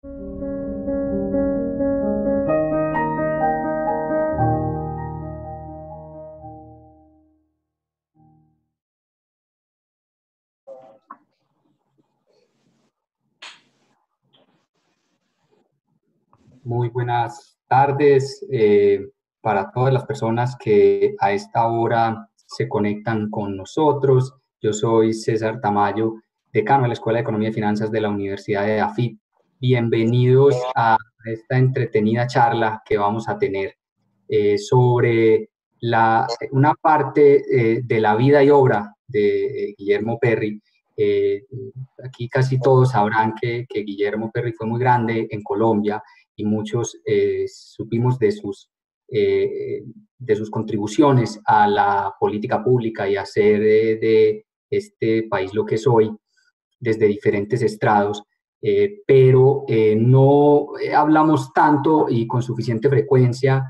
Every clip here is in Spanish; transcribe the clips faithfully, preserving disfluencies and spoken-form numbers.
Muy buenas tardes eh, para todas las personas que a esta hora se conectan con nosotros. Yo soy César Tamayo, decano de la Escuela de Economía y Finanzas de la Universidad de A F I T. Bienvenidos a esta entretenida charla que vamos a tener eh, sobre la, una parte eh, de la vida y obra de eh, Guillermo Perry. Eh, aquí casi todos sabrán que, que Guillermo Perry fue muy grande en Colombia y muchos eh, supimos de sus, eh, de sus contribuciones a la política pública y a hacer eh, de este país lo que es hoy desde diferentes estrados, eh, pero eh, no hablamos tanto y con suficiente frecuencia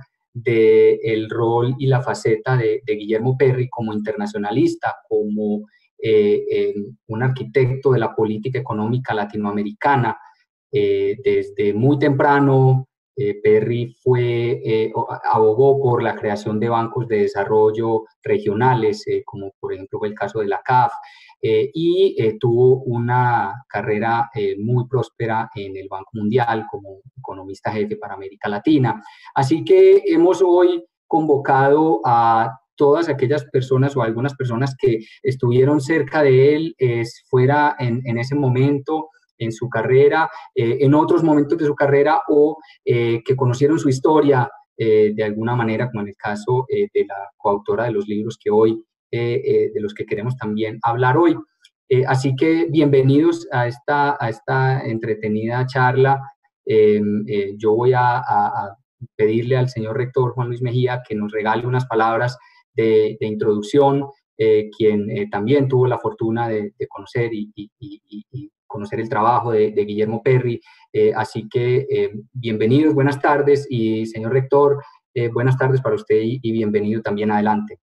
del rol y la faceta de, de Guillermo Perry como internacionalista, como eh, eh, un arquitecto de la política económica latinoamericana. Eh, desde muy temprano, eh, Perry fue, eh, abogó por la creación de bancos de desarrollo regionales, eh, como por ejemplo fue el caso de la C A F, eh, y eh, tuvo una carrera eh, muy próspera en el Banco Mundial como economista jefe para América Latina. Así que hemos hoy convocado a todas aquellas personas o algunas personas que estuvieron cerca de él, eh, fuera en, en ese momento, en su carrera, eh, en otros momentos de su carrera o eh, que conocieron su historia eh, de alguna manera, como en el caso eh, de la coautora de los libros que hoy, eh, eh, de los que queremos también hablar hoy. Eh, así que bienvenidos a esta, a esta entretenida charla. Eh, eh, yo voy a, a, a pedirle al señor rector Juan Luis Mejía que nos regale unas palabras de, de introducción, eh, quien eh, también tuvo la fortuna de, de conocer y, y, y, y conocer el trabajo de, de Guillermo Perry. Eh, así que eh, bienvenidos, buenas tardes, y señor rector, eh, buenas tardes para usted y, y bienvenido también adelante.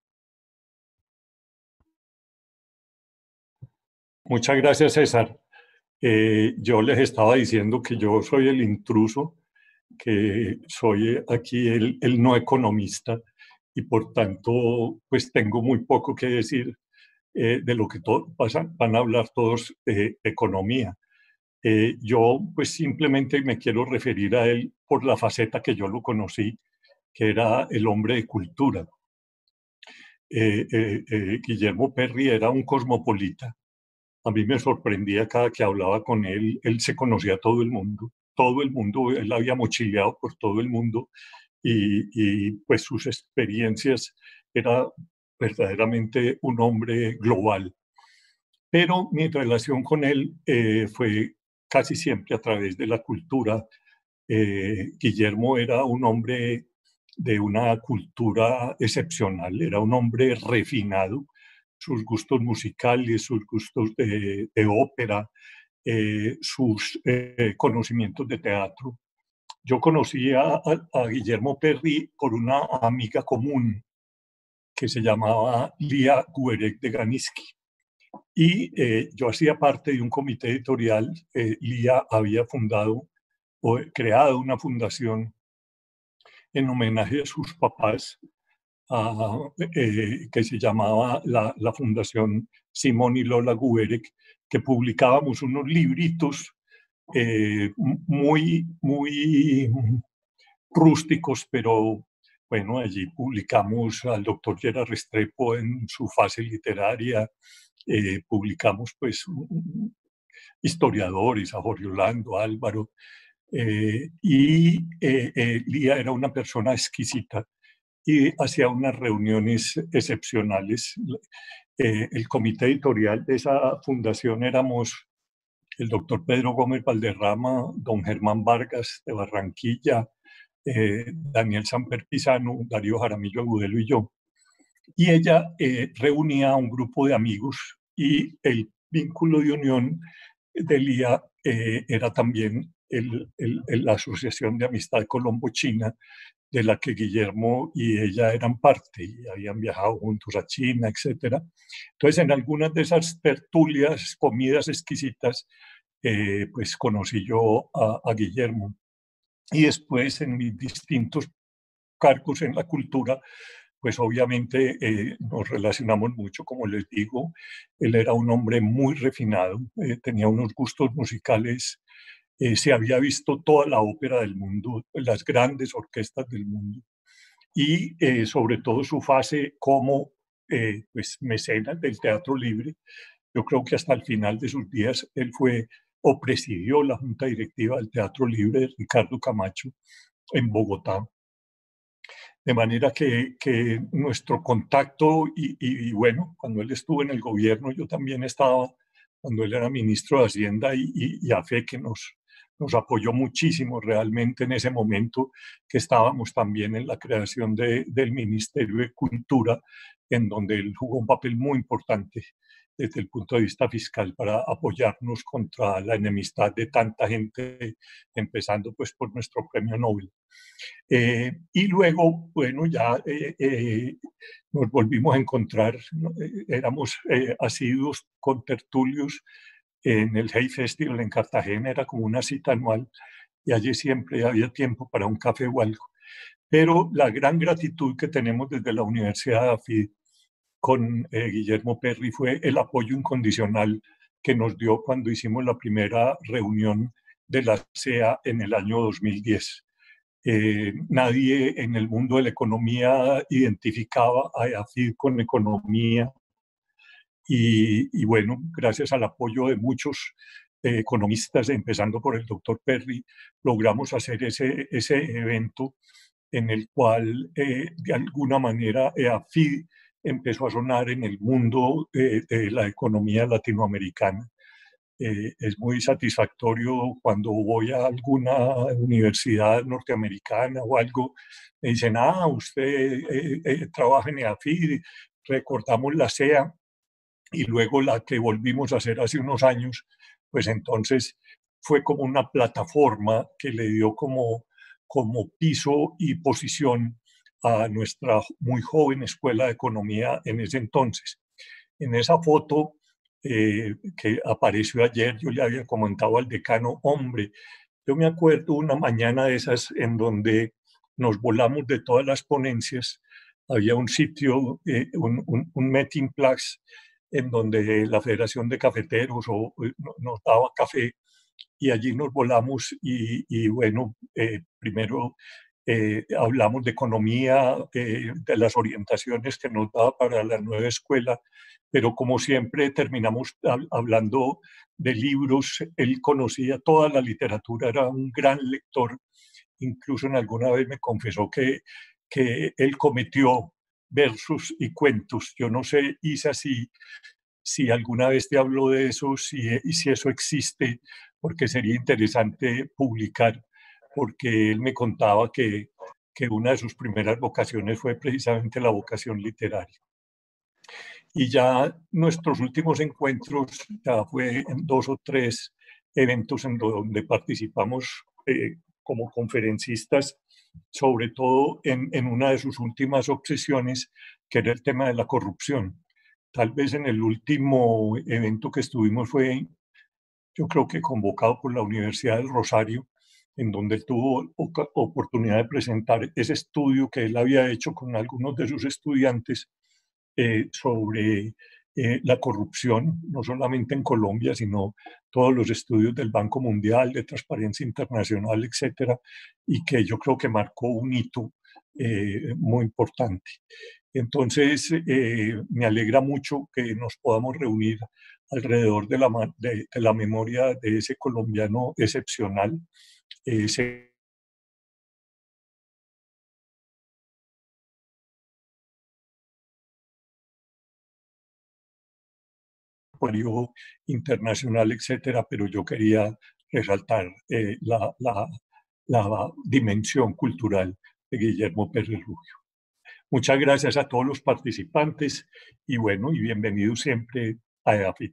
Muchas gracias, César. Eh, yo les estaba diciendo que yo soy el intruso, que soy aquí el, el no economista y por tanto pues tengo muy poco que decir eh, de lo que to- pasan, van a hablar todos de economía. Eh, yo pues simplemente me quiero referir a él por la faceta que yo lo conocí, que era el hombre de cultura. Eh, eh, eh, Guillermo Perry era un cosmopolita. A mí me sorprendía cada que hablaba con él, él se conocía a todo el mundo, todo el mundo, él había mochileado por todo el mundo y, y pues sus experiencias, era verdaderamente un hombre global. Pero mi relación con él eh, fue casi siempre a través de la cultura. Eh, Guillermo era un hombre de una cultura excepcional, era un hombre refinado, sus gustos musicales, sus gustos de, de ópera, eh, sus eh, conocimientos de teatro. Yo conocí a, a, a Guillermo Perry por una amiga común que se llamaba Lía Guerec de Ganiski. Y eh, yo hacía parte de un comité editorial. Eh, Lía había fundado o creado una fundación en homenaje a sus papás, a, eh, que se llamaba la, la Fundación Simón y Lola Guerec, que publicábamos unos libritos eh, muy, muy rústicos, pero bueno, allí publicamos al doctor Gerard Restrepo en su fase literaria, eh, publicamos pues historiadores, a Jorge Orlando, Álvaro, eh, y eh, eh, Lía era una persona exquisita y hacía unas reuniones excepcionales. Eh, el comité editorial de esa fundación éramos el doctor Pedro Gómez Valderrama, don Germán Vargas de Barranquilla, eh, Daniel Samper Pisano, Darío Jaramillo Agudelo y yo. Y ella eh, reunía a un grupo de amigos y el vínculo de unión de Lía eh, era también el, el, el, la Asociación de Amistad Colombo-China, de la que Guillermo y ella eran parte y habían viajado juntos a China, etcétera. Entonces, en algunas de esas tertulias, comidas exquisitas, eh, pues conocí yo a, a Guillermo. Y después en mis distintos cargos en la cultura, pues obviamente eh, nos relacionamos mucho, como les digo. Él era un hombre muy refinado, eh, tenía unos gustos musicales, eh, se había visto toda la ópera del mundo, las grandes orquestas del mundo, y eh, sobre todo su fase como eh, pues, mecenas del teatro libre. Yo creo que hasta el final de sus días él fue o presidió la junta directiva del Teatro Libre de Ricardo Camacho en Bogotá. De manera que, que nuestro contacto, y, y, y, bueno, cuando él estuvo en el gobierno, yo también estaba, cuando él era ministro de Hacienda, y, y, y a fe que nos, nos apoyó muchísimo realmente en ese momento que estábamos también en la creación de, del Ministerio de Cultura, en donde él jugó un papel muy importante desde el punto de vista fiscal para apoyarnos contra la enemistad de tanta gente, empezando pues por nuestro premio Nobel. Eh, y luego, bueno, ya eh, eh, nos volvimos a encontrar, ¿no? Eh, éramos eh, asiduos contertulios en el Hey Festival en Cartagena, era como una cita anual, y allí siempre había tiempo para un café o algo. Pero la gran gratitud que tenemos desde la Universidad de AFID con eh, Guillermo Perry fue el apoyo incondicional que nos dio cuando hicimos la primera reunión de la C E A en el año dos mil diez. Eh, nadie en el mundo de la economía identificaba a AFID con economía y, y bueno, gracias al apoyo de muchos eh, economistas, empezando por el doctor Perry, logramos hacer ese, ese evento en el cual eh, de alguna manera AFID empezó a sonar en el mundo eh, de la economía latinoamericana. Eh, es muy satisfactorio cuando voy a alguna universidad norteamericana o algo, me dicen, ah, usted eh, eh, trabaja en AFID, recordamos la C E A, y luego la que volvimos a hacer hace unos años, pues entonces fue como una plataforma que le dio como, como piso y posición a nuestra muy joven escuela de economía en ese entonces. En esa foto eh, que apareció ayer, yo le había comentado al decano, hombre, yo me acuerdo una mañana de esas en donde nos volamos de todas las ponencias, había un sitio, eh, un, un, un meeting place, en donde la Federación de Cafeteros o, eh, nos daba café y allí nos volamos y, y bueno, eh, primero eh, hablamos de economía, eh, de las orientaciones que nos da para la nueva escuela, pero como siempre terminamos hablando de libros. Él conocía toda la literatura, era un gran lector, incluso en alguna vez me confesó que, que él cometió versos y cuentos. Yo no sé, Isa, si, si alguna vez te habló de eso, si, y si eso existe, porque sería interesante publicar, porque él me contaba que, que una de sus primeras vocaciones fue precisamente la vocación literaria. Y ya nuestros últimos encuentros ya fue en dos o tres eventos en donde participamos eh, como conferencistas, sobre todo en, en una de sus últimas obsesiones, que era el tema de la corrupción. Tal vez en el último evento que estuvimos fue, yo creo que convocado por la Universidad del Rosario, en donde él tuvo oportunidad de presentar ese estudio que él había hecho con algunos de sus estudiantes eh, sobre eh, la corrupción, no solamente en Colombia, sino todos los estudios del Banco Mundial, de Transparencia Internacional, etcétera, y que yo creo que marcó un hito eh, muy importante. Entonces, eh, me alegra mucho que nos podamos reunir alrededor de la, de, de la memoria de ese colombiano excepcional. Ese apoyo internacional, etcétera, pero yo quería resaltar eh, la, la, la dimensión cultural de Guillermo Pérez Rubio. Muchas gracias a todos los participantes y bueno, y bienvenidos siempre a EAFIT.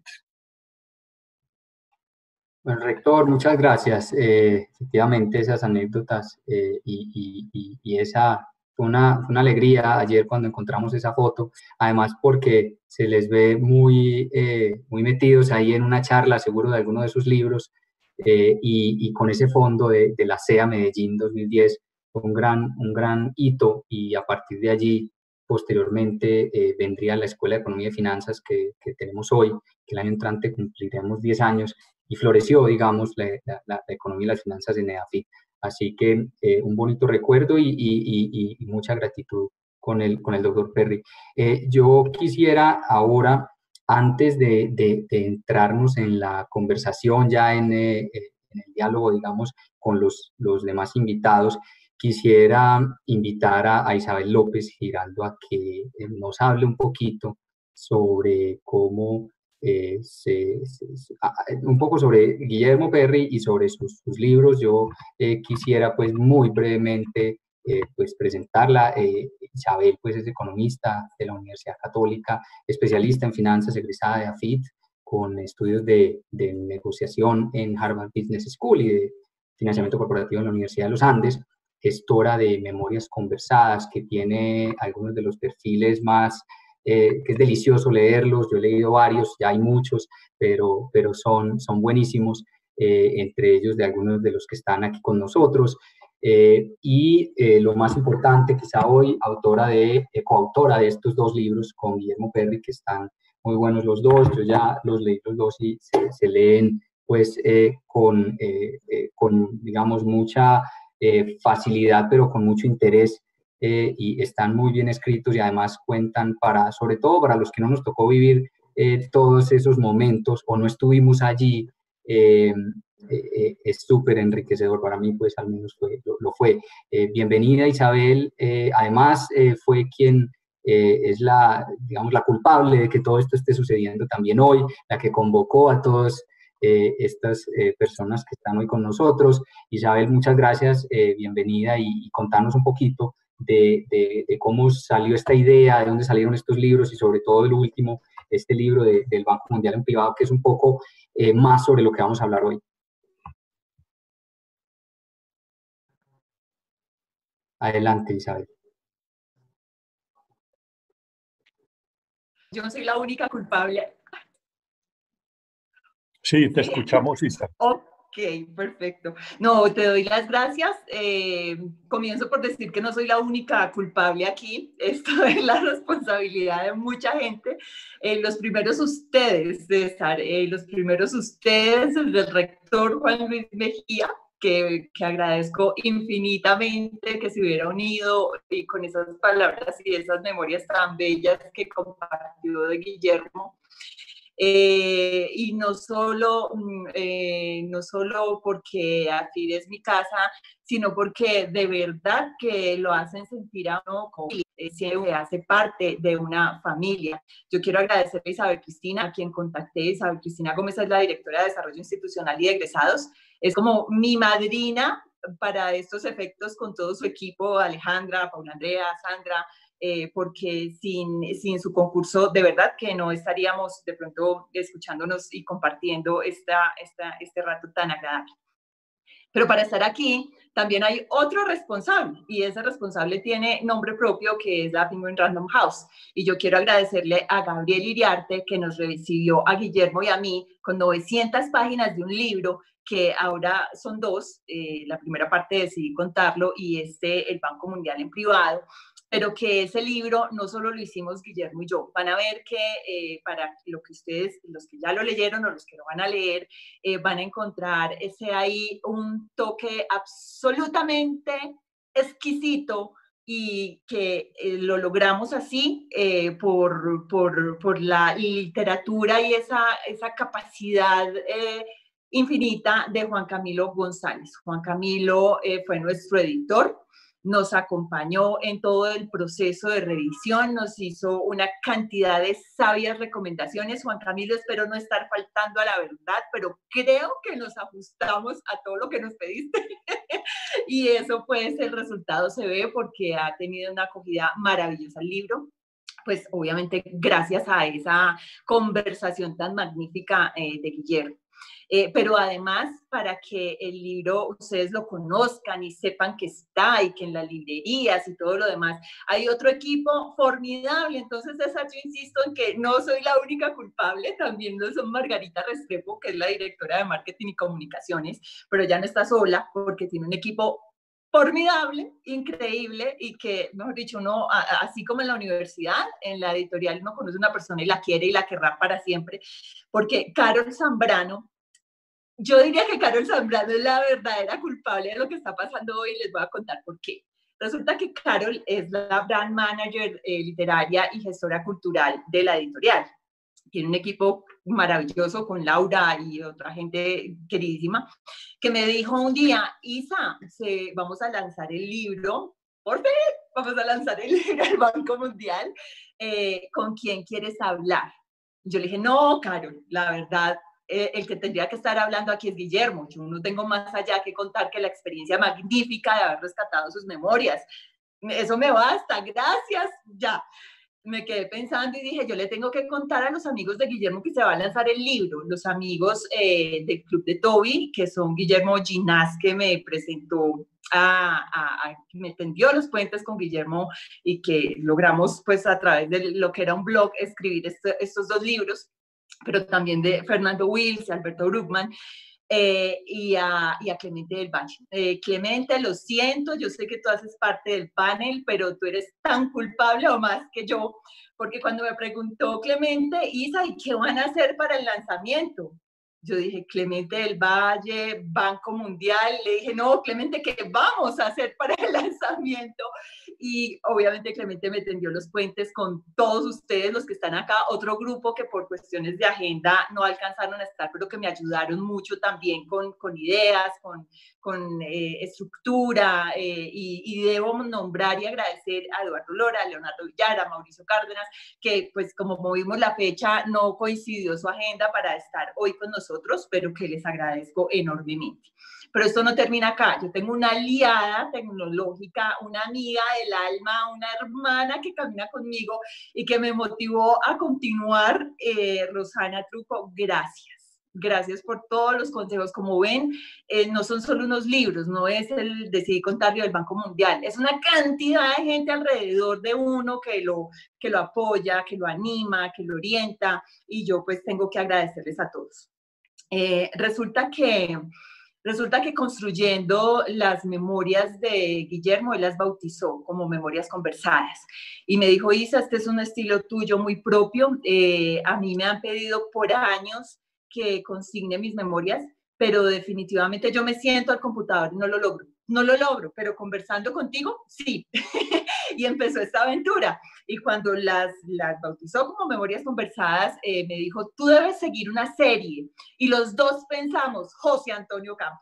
Bueno, rector, muchas gracias. Eh, efectivamente, esas anécdotas eh, y, y, y, esa fue una, fue una alegría ayer cuando encontramos esa foto, además porque se les ve muy, eh, muy metidos ahí en una charla, seguro de alguno de sus libros, eh, y, y con ese fondo de, de la C E A Medellín dos mil diez, fue un gran, un gran hito, y a partir de allí, posteriormente, eh, vendría la Escuela de Economía y Finanzas que, que tenemos hoy, que el año entrante cumpliremos diez años, y floreció, digamos, la, la, la economía y las finanzas en EAFIT. Así que eh, un bonito recuerdo y, y, y, y, mucha gratitud con el, con el doctor Perry. Eh, yo quisiera ahora, antes de, de, de entrarnos en la conversación, ya en, eh, en el diálogo, digamos, con los, los demás invitados, quisiera invitar a, a Isabel López Giraldo a que nos hable un poquito sobre cómo Eh, se, se, se, un poco sobre Guillermo Perry y sobre sus, sus libros. Yo eh, quisiera pues muy brevemente eh, pues presentarla. Eh, Isabel pues es economista de la Universidad Católica, especialista en finanzas, egresada de AFIT, con estudios de, de negociación en Harvard Business School y de financiamiento corporativo en la Universidad de los Andes, gestora de Memorias Conversadas, que tiene algunos de los perfiles más Eh, que es delicioso leerlos. Yo he leído varios, ya hay muchos, pero, pero son, son buenísimos, eh, entre ellos de algunos de los que están aquí con nosotros. Eh, y eh, lo más importante, quizá hoy, autora de, eh, coautora de estos dos libros con Guillermo Perry, que están muy buenos los dos. Yo ya los leí los dos y se, se leen pues eh, con, eh, eh, con, digamos, mucha eh, facilidad, pero con mucho interés. Eh, y están muy bien escritos, y además cuentan para, sobre todo para los que no nos tocó vivir eh, todos esos momentos o no estuvimos allí, eh, eh, es súper enriquecedor para mí, pues al menos fue, lo, lo fue. Eh, bienvenida, Isabel. Eh, además eh, fue quien eh, es la, digamos, la culpable de que todo esto esté sucediendo también hoy, la que convocó a todas eh, estas eh, personas que están hoy con nosotros. Isabel, muchas gracias, eh, bienvenida, y, y contanos un poquito De, de, de cómo salió esta idea, de dónde salieron estos libros, y sobre todo el último, este libro de, del Banco Mundial en Privado, que es un poco eh, más sobre lo que vamos a hablar hoy. Adelante, Isabel. Yo no soy la única culpable. Sí, te escuchamos, Isa. Ok, perfecto. No, te doy las gracias. Eh, comienzo por decir que no soy la única culpable aquí. Esto es la responsabilidad de mucha gente. Eh, los primeros ustedes, César, eh, los primeros ustedes, el del rector Juan Luis Mejía, que, que agradezco infinitamente que se hubiera unido y con esas palabras y esas memorias tan bellas que compartió de Guillermo. Eh, y no solo, eh, no solo porque AFIT es mi casa, sino porque de verdad que lo hacen sentir a uno como que hace parte de una familia. Yo quiero agradecerle a Isabel Cristina, a quien contacté. Isabel Cristina Gómez es la directora de Desarrollo Institucional y de Egresados. Es como mi madrina para estos efectos, con todo su equipo, Alejandra, Paula Andrea, Sandra, Eh, porque sin, sin su concurso de verdad que no estaríamos de pronto escuchándonos y compartiendo esta, esta, este rato tan agradable. Pero para estar aquí también hay otro responsable, y ese responsable tiene nombre propio, que es la Penguin Random House. Y yo quiero agradecerle a Gabriel Iriarte, que nos recibió a Guillermo y a mí con novecientas páginas de un libro, que ahora son dos. Eh, la primera parte decidí contarlo, y este, El Banco Mundial en Privado, pero que ese libro no solo lo hicimos Guillermo y yo. Van a ver que eh, para lo que ustedes, los que ya lo leyeron o los que lo van a leer, eh, van a encontrar ese ahí un toque absolutamente exquisito, y que eh, lo logramos así eh, por, por, por la literatura y esa, esa capacidad eh, infinita de Juan Camilo González. Juan Camilo eh, fue nuestro editor, nos acompañó en todo el proceso de revisión, nos hizo una cantidad de sabias recomendaciones. Juan Camilo, espero no estar faltando a la verdad, pero creo que nos ajustamos a todo lo que nos pediste. Y eso, pues, el resultado se ve porque ha tenido una acogida maravillosa el libro. Pues obviamente gracias a esa conversación tan magnífica eh, de Guillermo. Eh, pero además para que el libro ustedes lo conozcan y sepan que está y que en las librerías y todo lo demás hay otro equipo formidable. Entonces, César, yo insisto en que no soy la única culpable, también lo son Margarita Restrepo, que es la directora de marketing y comunicaciones, pero ya no está sola porque tiene un equipo formidable, increíble, y que, mejor dicho, uno, así como en la universidad, en la editorial uno conoce a una persona y la quiere y la querrá para siempre, porque Carol Zambrano, yo diría que Carol Zambrano es la verdadera culpable de lo que está pasando hoy y les voy a contar por qué. Resulta que Carol es la brand manager eh, literaria y gestora cultural de la editorial. Tiene un equipo maravilloso con Laura y otra gente queridísima, que me dijo un día, Isa, se, vamos a lanzar el libro, por fin, vamos a lanzar el libro del Banco Mundial, eh, ¿con quién quieres hablar? Yo le dije, no, Carol, la verdad, eh, el que tendría que estar hablando aquí es Guillermo. Yo no tengo más allá que contar que la experiencia magnífica de haber rescatado sus memorias. Eso me basta, gracias, ya. Me quedé pensando y dije, yo le tengo que contar a los amigos de Guillermo que se va a lanzar el libro, los amigos eh, del Club de Toby, que son Guillermo Ginás, que me presentó, a, a, a, me tendió los puentes con Guillermo y que logramos pues a través de lo que era un blog escribir este, estos dos libros, pero también de Fernando Wills y Alberto Bruckman. Eh, y, a, y a Clemente del Valle. Eh, Clemente, lo siento, yo sé que tú haces parte del panel, pero tú eres tan culpable o más que yo, porque cuando me preguntó Clemente, Isa, ¿y qué van a hacer para el lanzamiento? Yo dije, Clemente del Valle, Banco Mundial, le dije, no, Clemente, ¿qué vamos a hacer para el lanzamiento? Y obviamente Clemente me tendió los puentes con todos ustedes, los que están acá, otro grupo que por cuestiones de agenda no alcanzaron a estar, pero que me ayudaron mucho también con, con ideas, con, con eh, estructura, eh, y, y debo nombrar y agradecer a Eduardo Lora, a Leonardo Villar, a Mauricio Cárdenas, que pues como movimos la fecha, no coincidió su agenda para estar hoy con nosotros, pero que les agradezco enormemente. Pero esto no termina acá. Yo tengo una aliada tecnológica, una amiga del alma, una hermana que camina conmigo y que me motivó a continuar. eh, Rosana Truco, gracias. Gracias por todos los consejos. Como ven, eh, no son solo unos libros, no es el Decidí Contario del Banco Mundial, es una cantidad de gente alrededor de uno que lo, que lo apoya, que lo anima, que lo orienta, y yo pues tengo que agradecerles a todos. Eh, resulta que... Resulta que construyendo las memorias de Guillermo, él las bautizó como memorias conversadas. Y me dijo, Isa, este es un estilo tuyo muy propio. Eh, a mí me han pedido por años que consigne mis memorias, pero definitivamente yo me siento al computador y no lo logro. No lo logro, pero conversando contigo, sí. Y empezó esta aventura. Y cuando las, las bautizó como memorias conversadas, eh, me dijo, tú debes seguir una serie. Y los dos pensamos, José Antonio Campo.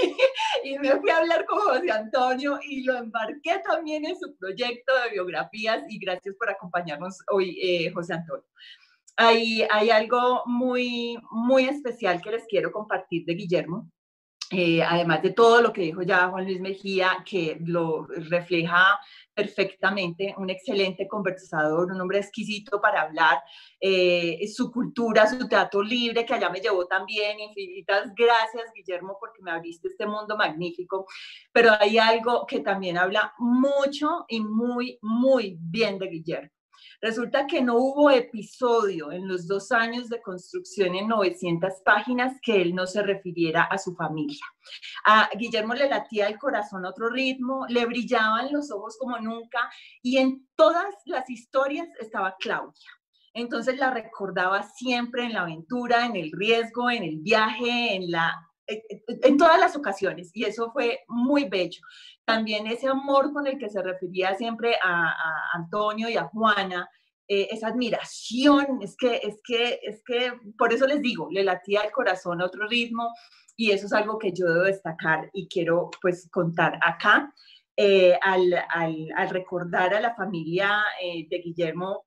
Y me fui a hablar con José Antonio y lo embarqué también en su proyecto de biografías. Y gracias por acompañarnos hoy, eh, José Antonio. Hay, hay algo muy, muy especial que les quiero compartir de Guillermo. Eh, además de todo lo que dijo ya Juan Luis Mejía, que lo refleja perfectamente, un excelente conversador, un hombre exquisito para hablar, eh, su cultura, su teatro libre, que allá me llevó también, infinitas gracias, Guillermo, porque me abriste este mundo magnífico, pero hay algo que también habla mucho y muy, muy bien de Guillermo. Resulta que no hubo episodio en los dos años de construcción en novecientas páginas que él no se refiriera a su familia. A Guillermo le latía el corazón a otro ritmo, le brillaban los ojos como nunca, y en todas las historias estaba Claudia. Entonces la recordaba siempre en la aventura, en el riesgo, en el viaje, en la... en todas las ocasiones, y eso fue muy bello. También ese amor con el que se refería siempre a, a Antonio y a Juana, eh, esa admiración, es que, es, que, es que, por eso les digo, le latía el corazón a otro ritmo, y eso es algo que yo debo destacar y quiero pues contar acá. Eh, al, al, al recordar a la familia eh, de Guillermo, pues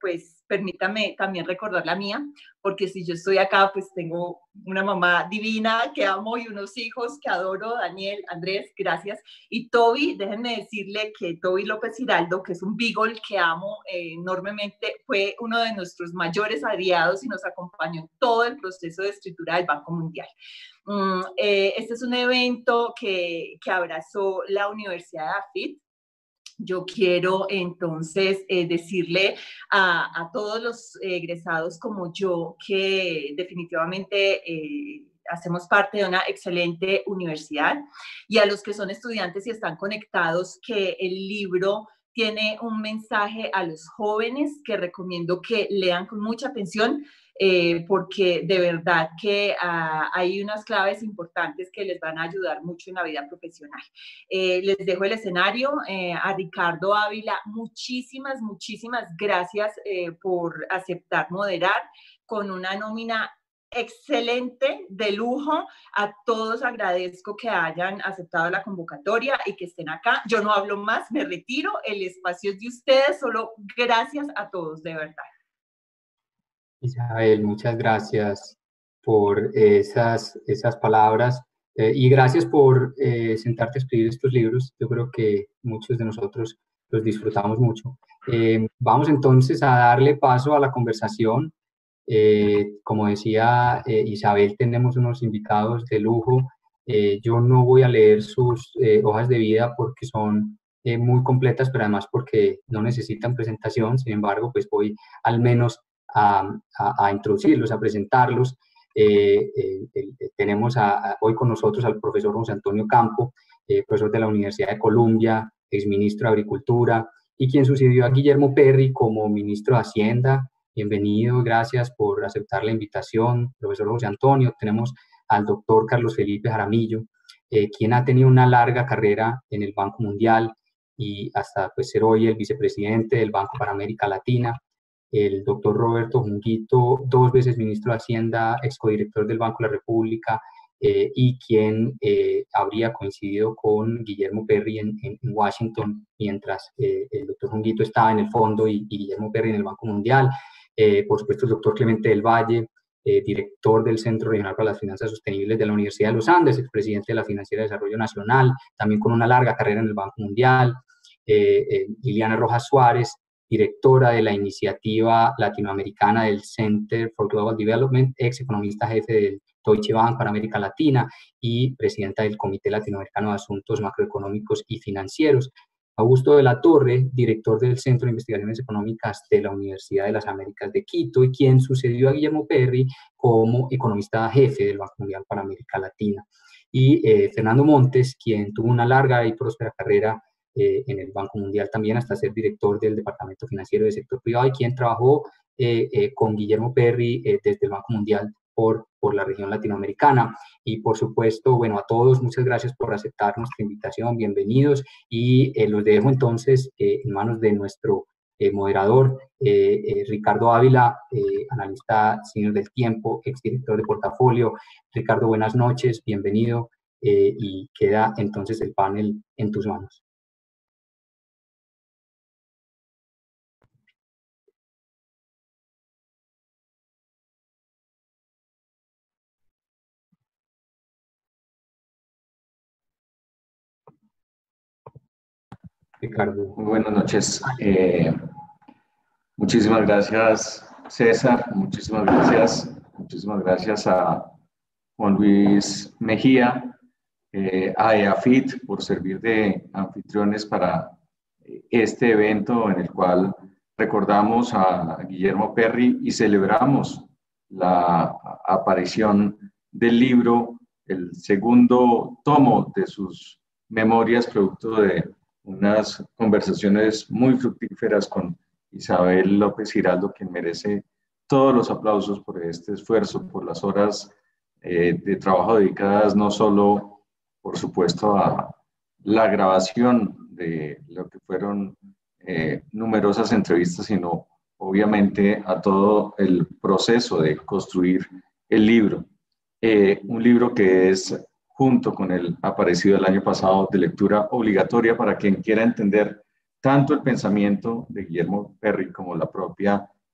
permítame también recordar la mía, porque si yo estoy acá, pues tengo una mamá divina que amo y unos hijos que adoro, Daniel, Andrés, gracias. Y Toby, déjenme decirle que Toby López Giraldo, que es un beagle que amo eh, enormemente, fue uno de nuestros mayores aliados y nos acompañó en todo el proceso de escritura del Banco Mundial. Um, eh, este es un evento que, que abrazó la Universidad de AFIT. Yo quiero entonces eh, decirle a, a todos los egresados como yo que definitivamente eh, hacemos parte de una excelente universidad, y a los que son estudiantes y están conectados que el libro tiene un mensaje a los jóvenes que recomiendo que lean con mucha atención. Eh, porque de verdad que uh, hay unas claves importantes que les van a ayudar mucho en la vida profesional. Eh, les dejo el escenario eh, a Ricardo Ávila. Muchísimas, muchísimas gracias eh, por aceptar moderar con una nómina excelente, de lujo. A todos agradezco que hayan aceptado la convocatoria y que estén acá. Yo no hablo más, me retiro, el espacio es de ustedes, solo gracias a todos, de verdad. Isabel, muchas gracias por esas, esas palabras eh, y gracias por eh, sentarte a escribir estos libros. Yo creo que muchos de nosotros los disfrutamos mucho. Eh, vamos entonces a darle paso a la conversación. Eh, como decía eh, Isabel, tenemos unos invitados de lujo. Eh, yo no voy a leer sus eh, hojas de vida porque son eh, muy completas, pero además porque no necesitan presentación. Sin embargo, pues voy al menos A, a, a introducirlos, a presentarlos. Eh, eh, eh, tenemos a, a, hoy con nosotros al profesor José Antonio Campo, eh, profesor de la Universidad de Columbia, exministro de Agricultura, y quien sucedió a Guillermo Perry como ministro de Hacienda. Bienvenido, gracias por aceptar la invitación, profesor José Antonio. Tenemos al doctor Carlos Felipe Jaramillo, eh, quien ha tenido una larga carrera en el Banco Mundial y hasta pues, ser hoy el vicepresidente del Banco para América Latina. El doctor Roberto Junguito, dos veces ministro de Hacienda, excodirector del Banco de la República, eh, y quien eh, habría coincidido con Guillermo Perry en, en, en Washington, mientras eh, el doctor Junguito estaba en el fondo y, y Guillermo Perry en el Banco Mundial. Eh, por supuesto, el doctor Clemente del Valle, eh, director del Centro Regional para las Finanzas Sostenibles de la Universidad de los Andes, expresidente de la Financiera de Desarrollo Nacional, también con una larga carrera en el Banco Mundial. Eh, eh, Liliana Rojas Suárez, directora de la iniciativa latinoamericana del Center for Global Development, ex economista jefe del Deutsche Bank para América Latina y presidenta del Comité Latinoamericano de Asuntos Macroeconómicos y Financieros. Augusto de la Torre, director del Centro de Investigaciones Económicas de la Universidad de las Américas de Quito y quien sucedió a Guillermo Perry como economista jefe del Banco Mundial para América Latina. Y eh, Fernando Montes, quien tuvo una larga y próspera carrera Eh, en el Banco Mundial también hasta ser director del Departamento Financiero del Sector Privado y quien trabajó eh, eh, con Guillermo Perry eh, desde el Banco Mundial por, por la región latinoamericana. Y por supuesto, bueno, a todos muchas gracias por aceptar nuestra invitación, bienvenidos, y eh, los dejo entonces eh, en manos de nuestro eh, moderador, eh, eh, Ricardo Ávila, eh, analista senior del Tiempo, exdirector de portafolio. Ricardo, buenas noches, bienvenido, eh, y queda entonces el panel en tus manos. Ricardo. Muy buenas noches. Eh, muchísimas gracias, César. Muchísimas gracias. Muchísimas gracias a Juan Luis Mejía, eh, a EAFIT por servir de anfitriones para este evento en el cual recordamos a Guillermo Perry y celebramos la aparición del libro, el segundo tomo de sus memorias, producto de unas conversaciones muy fructíferas con Isabel López Giraldo, quien merece todos los aplausos por este esfuerzo, por las horas eh, de trabajo dedicadas no solo, por supuesto, a la grabación de lo que fueron eh, numerosas entrevistas, sino obviamente a todo el proceso de construir el libro. Eh, un libro que es, junto con el aparecido el año pasado, de lectura obligatoria para quien quiera entender tanto el pensamiento de Guillermo Perry como la propia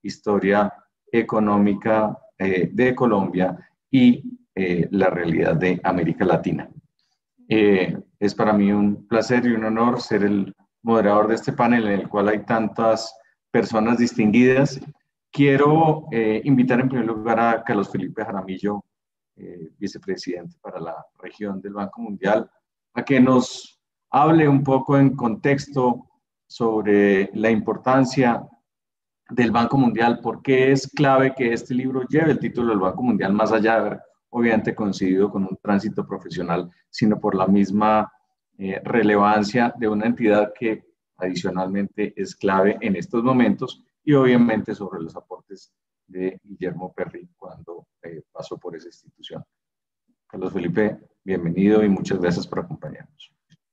historia económica eh, de Colombia y eh, la realidad de América Latina. Eh, es para mí un placer y un honor ser el moderador de este panel en el cual hay tantas personas distinguidas. Quiero eh, invitar en primer lugar a Carlos Felipe Jaramillo, eh, vicepresidente para la región del Banco Mundial, a que nos hable un poco en contexto sobre la importancia del Banco Mundial, por qué es clave que este libro lleve el título del Banco Mundial, más allá de haber obviamente coincidido con un tránsito profesional, sino por la misma eh, relevancia de una entidad que adicionalmente es clave en estos momentos y obviamente sobre los aportes de Guillermo Perry cuando eh, pasó por esa institución. Carlos Felipe, bienvenido y muchas gracias por acompañarnos.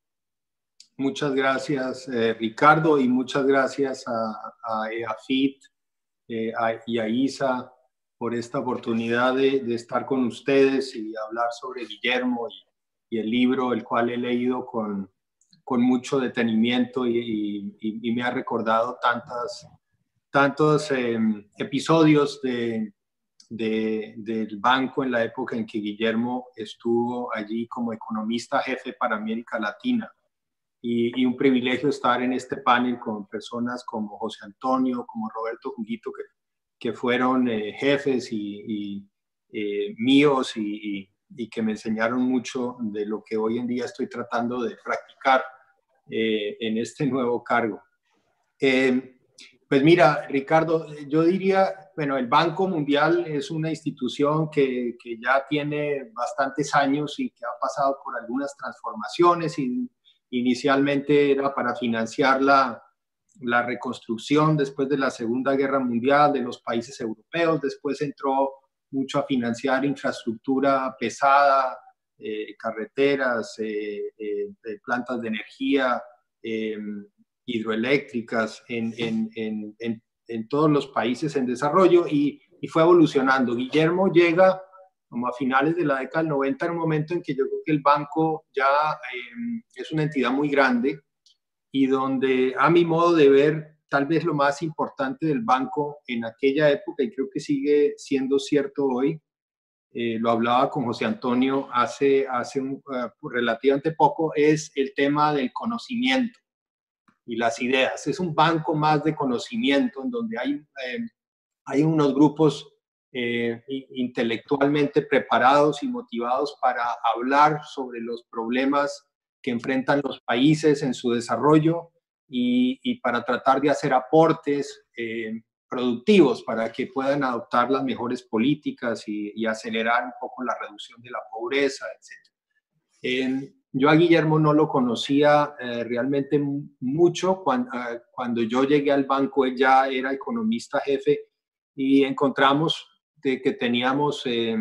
Muchas gracias, eh, Ricardo, y muchas gracias a, a EAFIT eh, a, y a ISA por esta oportunidad de, de estar con ustedes y hablar sobre Guillermo y, y el libro, el cual he leído con, con mucho detenimiento y, y, y me ha recordado tantas, tantos eh, episodios de, de, del banco en la época en que Guillermo estuvo allí como economista jefe para América Latina. Y, y un privilegio estar en este panel con personas como José Antonio, como Roberto Juguito, que, que fueron eh, jefes y, y, eh, míos y, y, y que me enseñaron mucho de lo que hoy en día estoy tratando de practicar eh, en este nuevo cargo. Eh, pues mira, Ricardo, yo diría, bueno, el Banco Mundial es una institución que, que ya tiene bastantes años y que ha pasado por algunas transformaciones y inicialmente era para financiar la, la reconstrucción después de la Segunda Guerra Mundial de los países europeos. Después entró mucho a financiar infraestructura pesada, eh, carreteras, eh, eh, plantas de energía, eh, hidroeléctricas en, en, en, en, en todos los países en desarrollo y, y fue evolucionando. Guillermo llega como a finales de la década del noventa, en un momento en que yo creo que el banco ya eh, es una entidad muy grande y donde, a mi modo de ver, tal vez lo más importante del banco en aquella época, y creo que sigue siendo cierto hoy, eh, lo hablaba con José Antonio hace, hace un, uh, relativamente poco, es el tema del conocimiento y las ideas. Es un banco más de conocimiento en donde hay, eh, hay unos grupos Eh, intelectualmente preparados y motivados para hablar sobre los problemas que enfrentan los países en su desarrollo y, y para tratar de hacer aportes eh, productivos para que puedan adoptar las mejores políticas y, y acelerar un poco la reducción de la pobreza, etcétera. Eh, yo a Guillermo no lo conocía eh, realmente mucho. Cuando, uh, cuando yo llegué al banco, él ya era economista jefe y encontramos de que teníamos eh,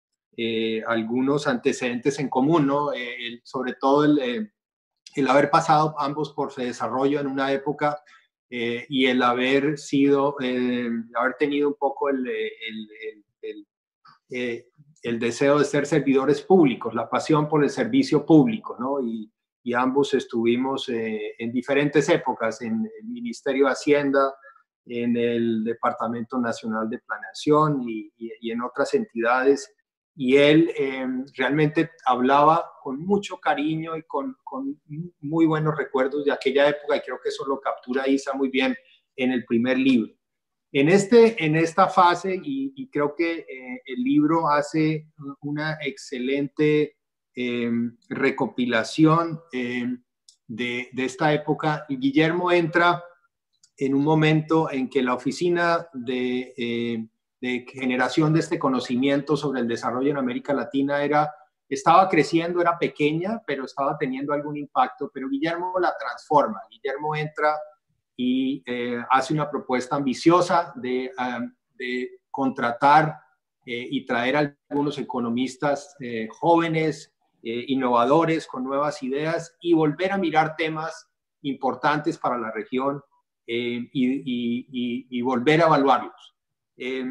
eh, algunos antecedentes en común, ¿no? Eh, el, sobre todo el, eh, el haber pasado ambos por desarrollo en una época eh, y el haber sido, eh, haber tenido un poco el, el, el, el, eh, el deseo de ser servidores públicos, la pasión por el servicio público, ¿no? Y, y ambos estuvimos eh, en diferentes épocas, en el Ministerio de Hacienda, en el Departamento Nacional de Planeación y, y, y en otras entidades. Y él eh, realmente hablaba con mucho cariño y con, con muy buenos recuerdos de aquella época, y creo que eso lo captura Isa muy bien en el primer libro. En, este, en esta fase, y, y creo que eh, el libro hace una excelente eh, recopilación eh, de, de esta época, y Guillermo entra en un momento en que la oficina de, eh, de generación de este conocimiento sobre el desarrollo en América Latina era, estaba creciendo, era pequeña, pero estaba teniendo algún impacto, pero Guillermo la transforma. Guillermo entra y eh, hace una propuesta ambiciosa de, um, de contratar eh, y traer a algunos economistas eh, jóvenes, eh, innovadores, con nuevas ideas, y volver a mirar temas importantes para la región, Eh, y, y, y, y volver a evaluarlos. Eh,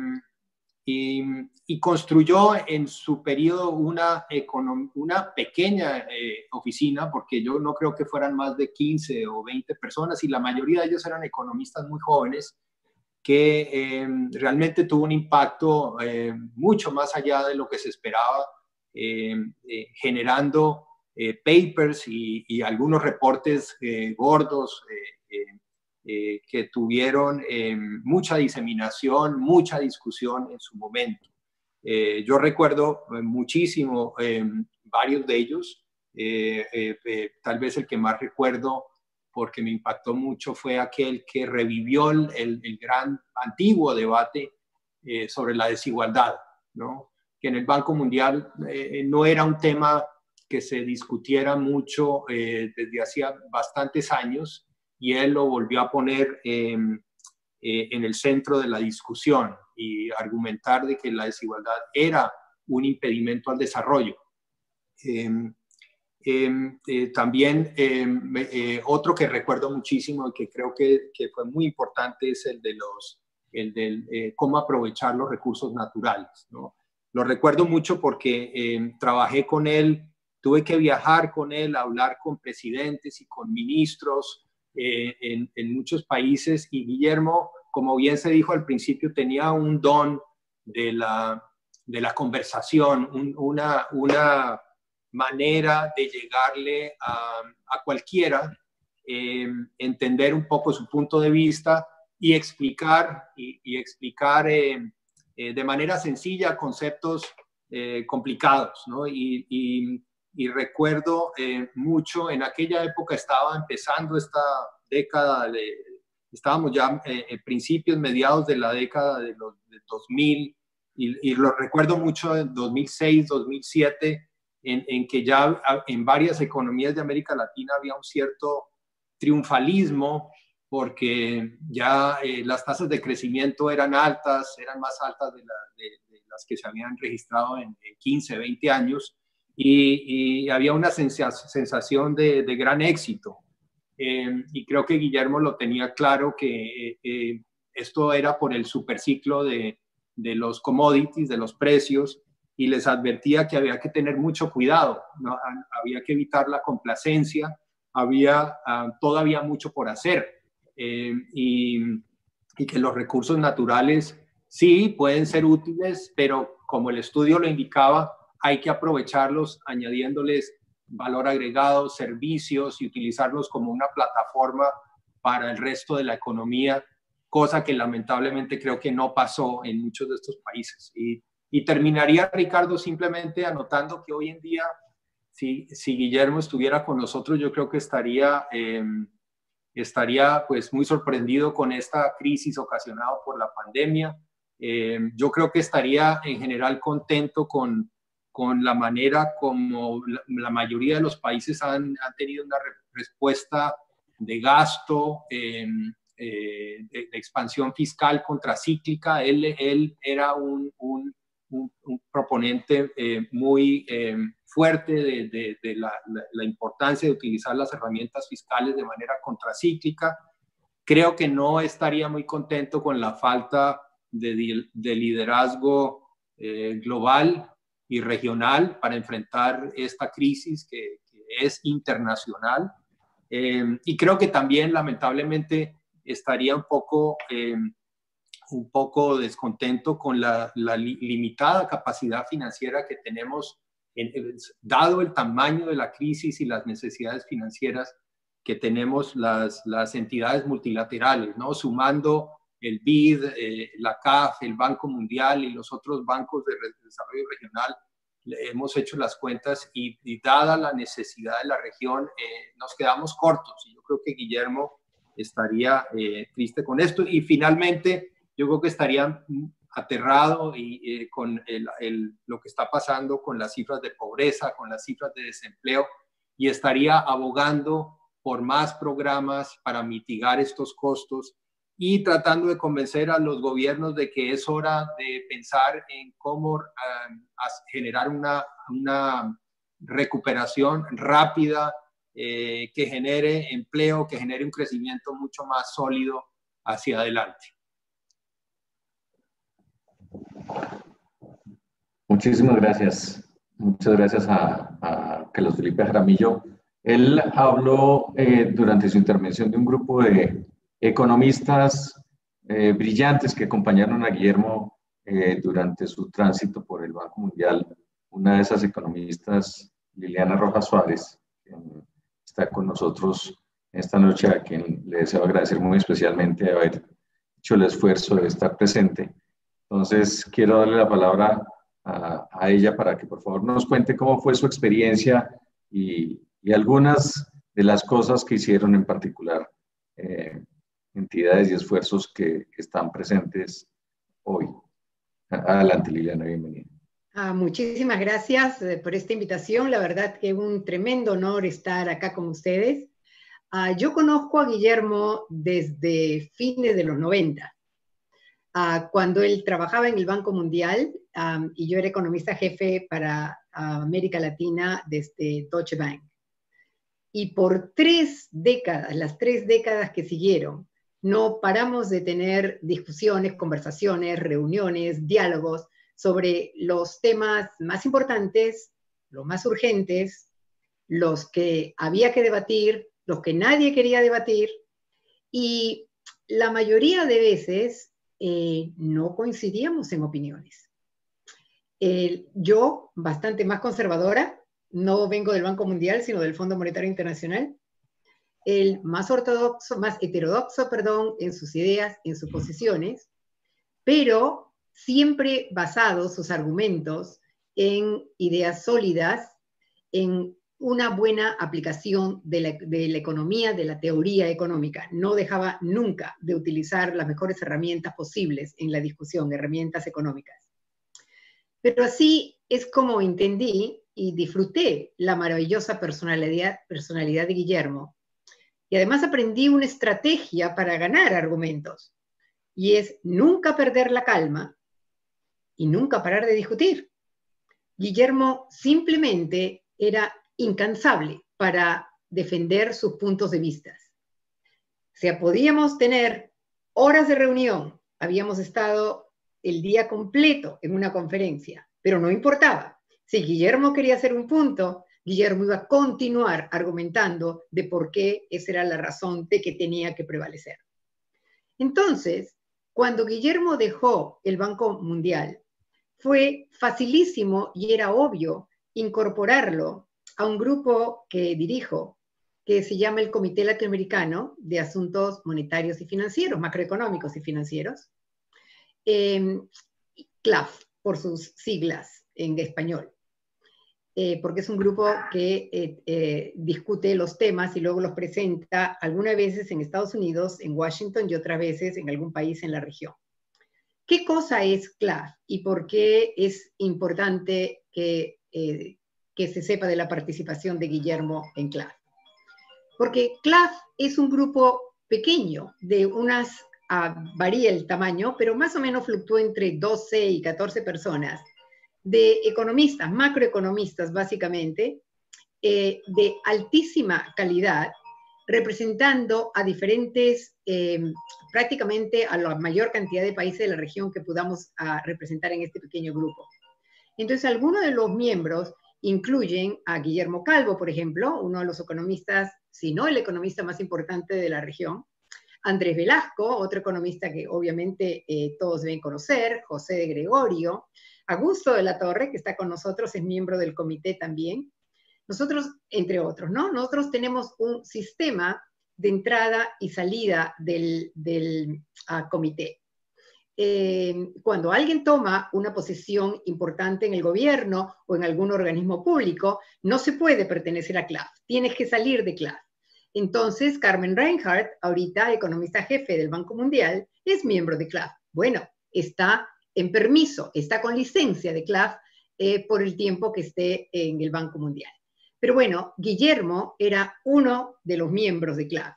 y, y construyó en su periodo una, una pequeña eh, oficina, porque yo no creo que fueran más de quince o veinte personas, y la mayoría de ellos eran economistas muy jóvenes, que eh, realmente tuvo un impacto eh, mucho más allá de lo que se esperaba, eh, eh, generando eh, papers y, y algunos reportes eh, gordos eh, eh, eh, que tuvieron eh, mucha diseminación, mucha discusión en su momento. Eh, yo recuerdo muchísimo eh, varios de ellos, eh, eh, eh, tal vez el que más recuerdo porque me impactó mucho fue aquel que revivió el, el, el gran antiguo debate eh, sobre la desigualdad, ¿no? Que en el Banco Mundial eh, no era un tema que se discutiera mucho eh, desde hacía bastantes años, y él lo volvió a poner eh, eh, en el centro de la discusión y argumentar de que la desigualdad era un impedimento al desarrollo. Eh, Eh, eh, también eh, eh, otro que recuerdo muchísimo y que creo que, que fue muy importante es el de los, el del eh, cómo aprovechar los recursos naturales, ¿no? Lo recuerdo mucho porque eh, trabajé con él, tuve que viajar con él, hablar con presidentes y con ministros eh, en, en muchos países, y Guillermo, como bien se dijo al principio, tenía un don de la, de la conversación, un, una... una manera de llegarle a, a cualquiera, eh, entender un poco su punto de vista y explicar, y, y explicar eh, eh, de manera sencilla conceptos eh, complicados, ¿no? Y, y, y recuerdo eh, mucho, en aquella época estaba empezando esta década, de, estábamos ya eh, en principios, mediados de la década de los de dos mil, y, y lo recuerdo mucho en dos mil seis, dos mil siete, En, en que ya en varias economías de América Latina había un cierto triunfalismo, porque ya eh, las tasas de crecimiento eran altas, eran más altas de, la, de, de las que se habían registrado en, en quince, veinte años, y, y había una sensación de, de gran éxito. Eh, y creo que Guillermo lo tenía claro, que eh, esto era por el superciclo de, de los commodities, de los precios, y les advertía que había que tener mucho cuidado, ¿no? Había que evitar la complacencia, había uh, todavía mucho por hacer, eh, y, y que los recursos naturales sí pueden ser útiles, pero como el estudio lo indicaba, hay que aprovecharlos añadiéndoles valor agregado, servicios, y utilizarlos como una plataforma para el resto de la economía, cosa que lamentablemente creo que no pasó en muchos de estos países. Y Y terminaría, Ricardo, simplemente anotando que hoy en día, si, si Guillermo estuviera con nosotros, yo creo que estaría, eh, estaría pues muy sorprendido con esta crisis ocasionada por la pandemia. Eh, yo creo que estaría en general contento con, con la manera como la, la mayoría de los países han, han tenido una re, respuesta de gasto, eh, eh, de, de expansión fiscal contracíclica. Él, él era un... un Un, un proponente eh, muy eh, fuerte de, de, de la, la, la importancia de utilizar las herramientas fiscales de manera contracíclica. Creo que no estaría muy contento con la falta de, de liderazgo eh, global y regional para enfrentar esta crisis que, que es internacional. Eh, y creo que también, lamentablemente, estaría un poco... Eh, un poco descontento con la, la li, limitada capacidad financiera que tenemos, en, en, dado el tamaño de la crisis y las necesidades financieras que tenemos las, las entidades multilaterales, ¿no? Sumando el B I D, eh, la C A F, el Banco Mundial y los otros bancos de desarrollo regional, hemos hecho las cuentas y, y dada la necesidad de la región, eh, nos quedamos cortos. Y yo creo que Guillermo estaría eh, triste con esto. Y finalmente, yo creo que estaría aterrado y, eh, con el, el, lo que está pasando con las cifras de pobreza, con las cifras de desempleo, y estaría abogando por más programas para mitigar estos costos y tratando de convencer a los gobiernos de que es hora de pensar en cómo um, generar una, una recuperación rápida eh, que genere empleo, que genere un crecimiento mucho más sólido hacia adelante. Muchísimas gracias. Muchas gracias a, a Carlos Felipe Jaramillo. Él habló eh, durante su intervención de un grupo de economistas eh, brillantes que acompañaron a Guillermo eh, durante su tránsito por el Banco Mundial. Una de esas economistas, Liliana Rojas Suárez, que está con nosotros esta noche, a quien le deseo agradecer muy especialmente haber hecho el esfuerzo de estar presente. Entonces, quiero darle la palabra a, a ella para que por favor nos cuente cómo fue su experiencia y, y algunas de las cosas que hicieron en particular eh, entidades y esfuerzos que, que están presentes hoy. Adelante, Liliana, bienvenida. Ah, muchísimas gracias por esta invitación. La verdad que es un tremendo honor estar acá con ustedes. Ah, yo conozco a Guillermo desde fines de los noventa, ah, cuando él trabajaba en el Banco Mundial um, y yo era economista jefe para uh, América Latina desde Deutsche Bank. Y por tres décadas, las tres décadas que siguieron, no paramos de tener discusiones, conversaciones, reuniones, diálogos sobre los temas más importantes, los más urgentes, los que había que debatir, los que nadie quería debatir, y la mayoría de veces eh, no coincidíamos en opiniones. Eh, yo, bastante más conservadora, no vengo del Banco Mundial, sino del Fondo Monetario Internacional, el más ortodoxo, más heterodoxo, perdón, en sus ideas, en sus posiciones, pero siempre basados sus argumentos en ideas sólidas, en una buena aplicación de la, de la economía, de la teoría económica. No dejaba nunca de utilizar las mejores herramientas posibles en la discusión, herramientas económicas. Pero así es como entendí y disfruté la maravillosa personalidad, personalidad de Guillermo. Y además aprendí una estrategia para ganar argumentos. Y es nunca perder la calma y nunca parar de discutir. Guillermo simplemente era incansable para defender sus puntos de vista. O sea, podíamos tener horas de reunión, habíamos estado el día completo en una conferencia, pero no importaba. Si Guillermo quería hacer un punto, Guillermo iba a continuar argumentando de por qué esa era la razón de que tenía que prevalecer. Entonces, cuando Guillermo dejó el Banco Mundial, fue facilísimo y era obvio incorporarlo a un grupo que dirijo, que se llama el Comité Latinoamericano de Asuntos Monetarios y Financieros, Macroeconómicos y Financieros, eh, C L A F, por sus siglas en español, eh, porque es un grupo que eh, eh, discute los temas y luego los presenta algunas veces en Estados Unidos, en Washington, y otras veces en algún país en la región. ¿Qué cosa es C L A F y por qué es importante que, eh, que se sepa de la participación de Guillermo en C L A F? Porque C L A F es un grupo pequeño, de unas, uh, varía el tamaño, pero más o menos fluctúa entre doce y catorce personas, de economistas, macroeconomistas básicamente, eh, de altísima calidad, representando a diferentes, eh, prácticamente a la mayor cantidad de países de la región que podamos uh, representar en este pequeño grupo. Entonces, algunos de los miembros incluyen a Guillermo Calvo, por ejemplo, uno de los economistas, si no el economista más importante de la región, Andrés Velasco, otro economista que obviamente eh, todos deben conocer, José de Gregorio, Augusto de la Torre, que está con nosotros, es miembro del comité también. Nosotros, entre otros, ¿no? Nosotros tenemos un sistema de entrada y salida del, del uh, comité. Eh, cuando alguien toma una posición importante en el gobierno o en algún organismo público, no se puede pertenecer a C L A F, tienes que salir de C L A F. Entonces, Carmen Reinhardt, ahorita economista jefe del Banco Mundial, es miembro de C L A F. Bueno, está en permiso, está con licencia de C L A F eh, por el tiempo que esté en el Banco Mundial. Pero bueno, Guillermo era uno de los miembros de C L A F.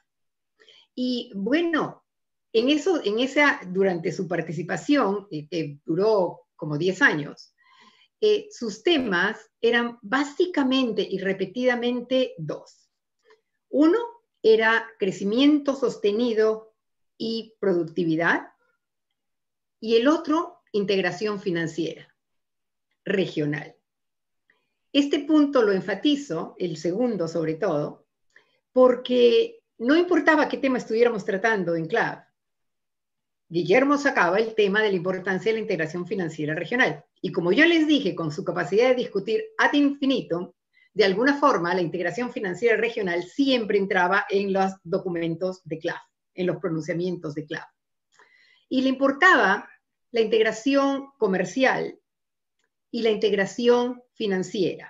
Y bueno, en eso, en esa, durante su participación, eh, que duró como diez años, eh, sus temas eran básicamente y repetidamente dos. Uno era crecimiento sostenido y productividad, y el otro, integración financiera regional. Este punto lo enfatizo, el segundo sobre todo, porque no importaba qué tema estuviéramos tratando en C L A F, Guillermo sacaba el tema de la importancia de la integración financiera regional. Y como yo les dije, con su capacidad de discutir ad infinitum, de alguna forma la integración financiera regional siempre entraba en los documentos de C L A F, en los pronunciamientos de C L A F. Y le importaba la integración comercial y la integración financiera.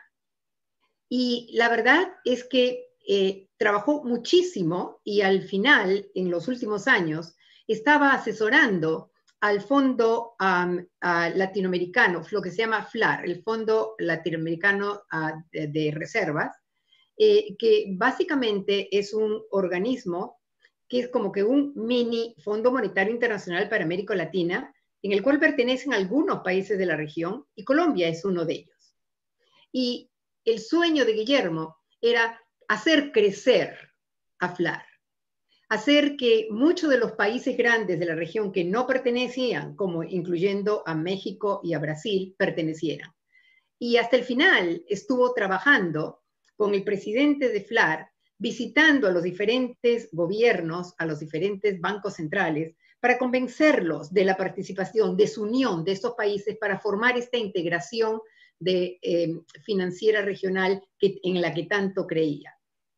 Y la verdad es que eh, trabajó muchísimo y al final, en los últimos años, estaba asesorando al Fondo um, uh, Latinoamericano, lo que se llama F L A R, el Fondo Latinoamericano uh, de, de Reservas, eh, que básicamente es un organismo que es como que un mini Fondo Monetario Internacional para América Latina, en el cual pertenecen algunos países de la región, y Colombia es uno de ellos. Y el sueño de Guillermo era hacer crecer a F L A R, hacer que muchos de los países grandes de la región que no pertenecían, como incluyendo a México y a Brasil, pertenecieran. Y hasta el final estuvo trabajando con el presidente de F L A R, visitando a los diferentes gobiernos, a los diferentes bancos centrales, para convencerlos de la participación, de su unión de estos países para formar esta integración de, eh, financiera regional que, en la que tanto creía.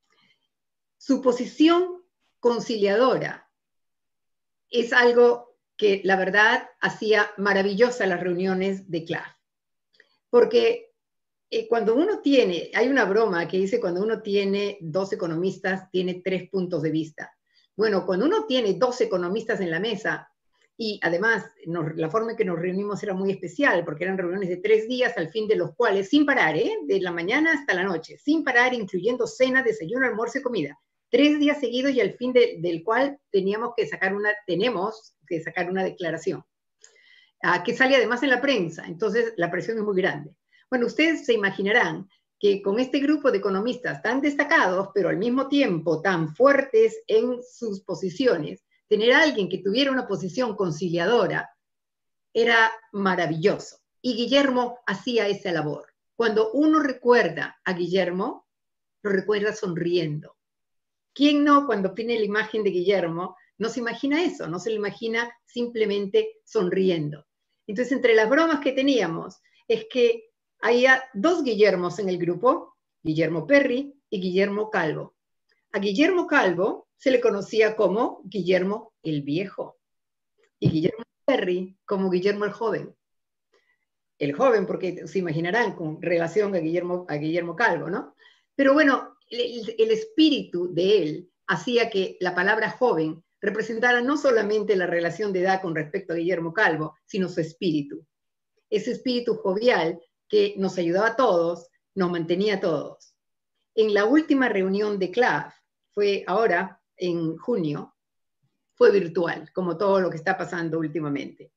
Su posición conciliadora es algo que la verdad hacía maravillosas las reuniones de C L A F, porque eh, cuando uno tiene, hay una broma que dice cuando uno tiene dos economistas tiene tres puntos de vista. Bueno, cuando uno tiene dos economistas en la mesa y además nos, la forma en que nos reunimos era muy especial porque eran reuniones de tres días al fin de los cuales, sin parar, ¿eh? De la mañana hasta la noche, sin parar, incluyendo cena, desayuno, almuerzo y comida. Tres días seguidos y al fin de, del cual teníamos que sacar una, tenemos que sacar una declaración, uh, que sale además en la prensa, entonces la presión es muy grande. Bueno, ustedes se imaginarán que con este grupo de economistas tan destacados, pero al mismo tiempo tan fuertes en sus posiciones, tener a alguien que tuviera una posición conciliadora era maravilloso. Y Guillermo hacía esa labor. Cuando uno recuerda a Guillermo, lo recuerda sonriendo. ¿Quién no, cuando tiene la imagen de Guillermo, no se imagina eso? No se lo imagina simplemente sonriendo. Entonces, entre las bromas que teníamos, es que había dos Guillermos en el grupo, Guillermo Perry y Guillermo Calvo. A Guillermo Calvo se le conocía como Guillermo el Viejo, y Guillermo Perry como Guillermo el Joven. El joven, porque se imaginarán con relación a Guillermo, a Guillermo Calvo, ¿no? Pero bueno, el, el espíritu de él hacía que la palabra joven representara no solamente la relación de edad con respecto a Guillermo Calvo, sino su espíritu. Ese espíritu jovial que nos ayudaba a todos, nos mantenía a todos. En la última reunión de C L A F, fue ahora en junio, fue virtual, como todo lo que está pasando últimamente.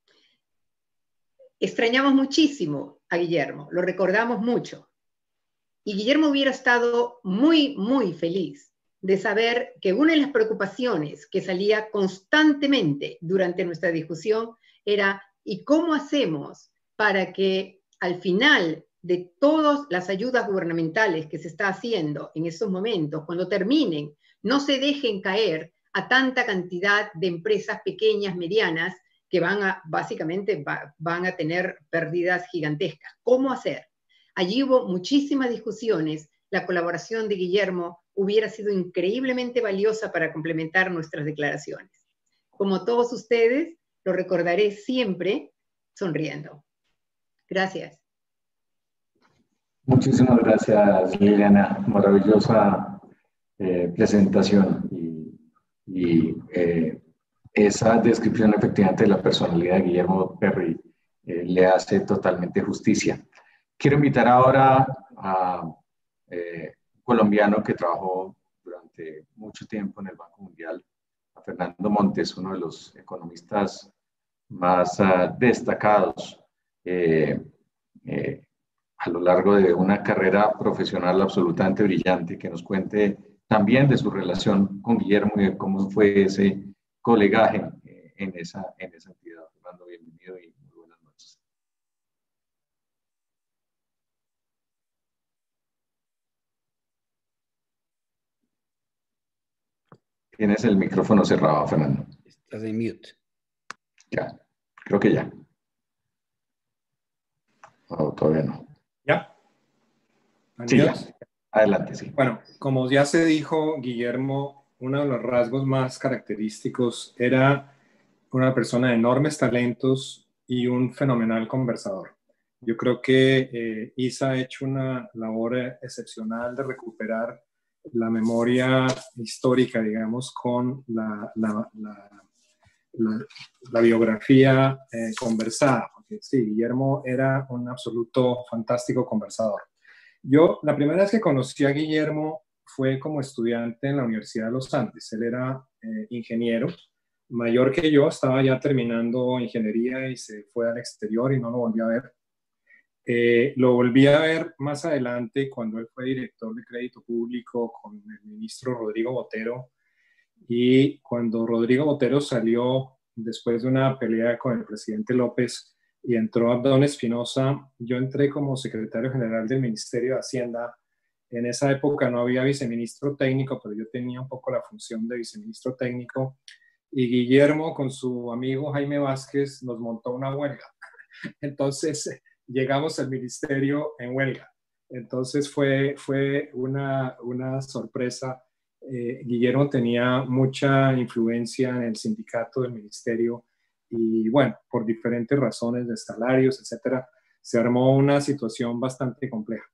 Extrañamos muchísimo a Guillermo, lo recordamos mucho. Y Guillermo hubiera estado muy, muy feliz de saber que una de las preocupaciones que salía constantemente durante nuestra discusión era ¿y cómo hacemos para que al final de todas las ayudas gubernamentales que se está haciendo en esos momentos, cuando terminen, no se dejen caer a tanta cantidad de empresas pequeñas, medianas, que van a, básicamente, va, van a tener pérdidas gigantescas? ¿Cómo hacer? Allí hubo muchísimas discusiones. La colaboración de Guillermo hubiera sido increíblemente valiosa para complementar nuestras declaraciones. Como todos ustedes, lo recordaré siempre sonriendo. Gracias. Muchísimas gracias, Liliana. Maravillosa eh, presentación y, y eh, esa descripción efectivamente de la personalidad de Guillermo Perry eh, le hace totalmente justicia. Quiero invitar ahora a eh, un colombiano que trabajó durante mucho tiempo en el Banco Mundial, a Fernando Montes, uno de los economistas más uh, destacados eh, eh, a lo largo de una carrera profesional absolutamente brillante, que nos cuente también de su relación con Guillermo y de cómo fue ese colegaje eh, en, esa, en esa entidad. Fernando, bienvenido y muy buenas noches. Tienes el micrófono cerrado, Fernando. Estás en mute. Ya, creo que ya. No, todavía no. ¿Ya? Sí, ya. Adelante, sí. Bueno, como ya se dijo, Guillermo, uno de los rasgos más característicos era una persona de enormes talentos y un fenomenal conversador. Yo creo que eh, Isa ha hecho una labor excepcional de recuperar la memoria histórica, digamos, con la, la, la, la, la biografía eh, conversada. Porque sí, Guillermo era un absoluto fantástico conversador. Yo, la primera vez que conocí a Guillermo fue como estudiante en la Universidad de los Andes. Él era eh, ingeniero, mayor que yo, estaba ya terminando ingeniería y se fue al exterior y no lo volví a ver. Eh, lo volví a ver más adelante cuando él fue director de crédito público con el ministro Rodrigo Botero, y cuando Rodrigo Botero salió después de una pelea con el presidente López y entró Abdón Espinosa, yo entré como secretario general del Ministerio de Hacienda. En esa época no había viceministro técnico, pero yo tenía un poco la función de viceministro técnico, y Guillermo con su amigo Jaime Vázquez nos montó una huelga. Entonces llegamos al ministerio en huelga. Entonces fue, fue una, una sorpresa. Eh, Guillermo tenía mucha influencia en el sindicato del ministerio y bueno, por diferentes razones de salarios, etcétera, se armó una situación bastante compleja.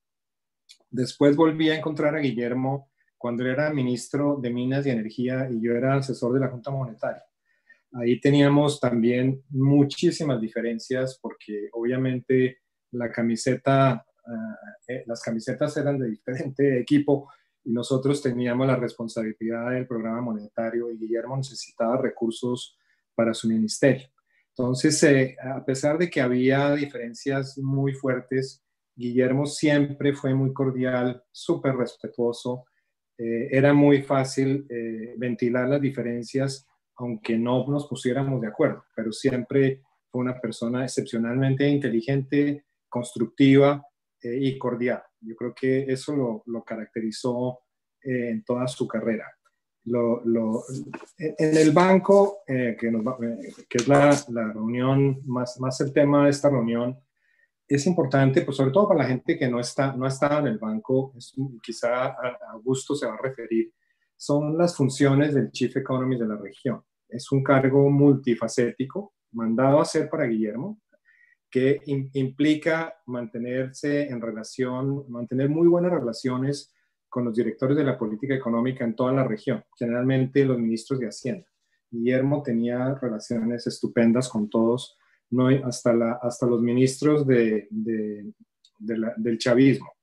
Después volví a encontrar a Guillermo cuando él era ministro de Minas y Energía y yo era asesor de la Junta Monetaria. Ahí teníamos también muchísimas diferencias porque obviamente la camiseta, uh, eh, las camisetas eran de diferente equipo y nosotros teníamos la responsabilidad del programa monetario y Guillermo necesitaba recursos para su ministerio. Entonces, eh, a pesar de que había diferencias muy fuertes, Guillermo siempre fue muy cordial, súper respetuoso. Eh, era muy fácil eh, ventilar las diferencias aunque no nos pusiéramos de acuerdo, pero siempre fue una persona excepcionalmente inteligente, constructiva eh, y cordial. Yo creo que eso lo, lo caracterizó eh, en toda su carrera. Lo, lo, en el banco, eh, que, nos, eh, que es la, la reunión, más, más el tema de esta reunión, es importante, pues sobre todo para la gente que no está, no ha estado en el banco, es, quizá a Augusto se va a referir, son las funciones del Chief Economist de la región. Es un cargo multifacético, mandado a hacer para Guillermo, que in, implica mantenerse en relación, mantener muy buenas relaciones con los directores de la política económica en toda la región, generalmente los ministros de Hacienda. Guillermo tenía relaciones estupendas con todos, no, hasta, la, hasta los ministros de, de, de la, del chavismo.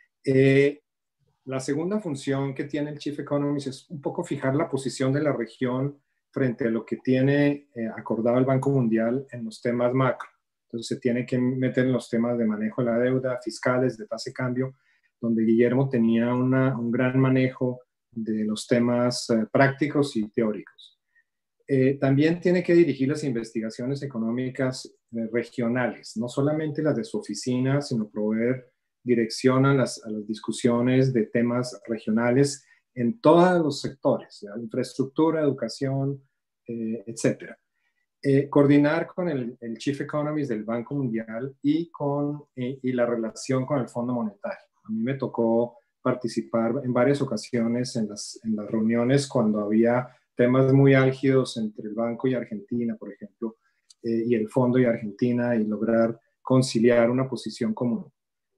Eh, la segunda función que tiene el Chief Economist es un poco fijar la posición de la región frente a lo que tiene eh, acordado el Banco Mundial en los temas macro. Entonces se tiene que meter en los temas de manejo de la deuda, fiscales, de tasa de cambio, donde Guillermo tenía una, un gran manejo de los temas eh, prácticos y teóricos. Eh, también tiene que dirigir las investigaciones económicas eh, regionales, no solamente las de su oficina, sino proveer dirección a las, a las discusiones de temas regionales en todos los sectores, ¿ya? Infraestructura, educación, eh, etcétera. Eh, coordinar con el, el Chief Economist del Banco Mundial y, con, eh, y la relación con el Fondo Monetario. A mí me tocó participar en varias ocasiones en las, en las reuniones cuando había temas muy álgidos entre el banco y Argentina, por ejemplo, eh, y el fondo y Argentina, y lograr conciliar una posición común.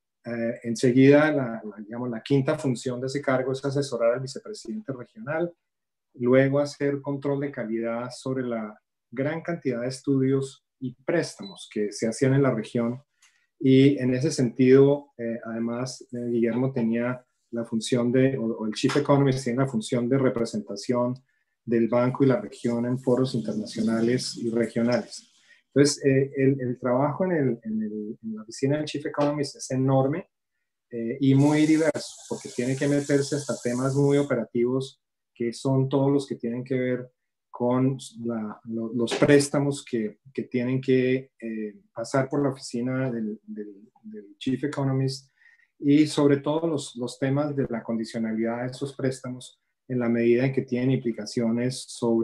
Eh, enseguida, la, la, digamos, la quinta función de ese cargo es asesorar al vicepresidente regional, luego hacer control de calidad sobre la gran cantidad de estudios y préstamos que se hacían en la región, y en ese sentido, eh, además, eh, Guillermo tenía la función de, o, o el Chief Economist tiene la función de representación del banco y la región en foros internacionales y regionales. Entonces, eh, el, el trabajo en, el, en, el, en la oficina del Chief Economist es enorme eh, y muy diverso, porque tiene que meterse hasta temas muy operativos, que son todos los que tienen que ver con la, lo, los préstamos que, que tienen que eh, pasar por la oficina del, del, del Chief Economist, y sobre todo los, los temas de la condicionalidad de esos préstamos en la medida en que tienen implicaciones sobre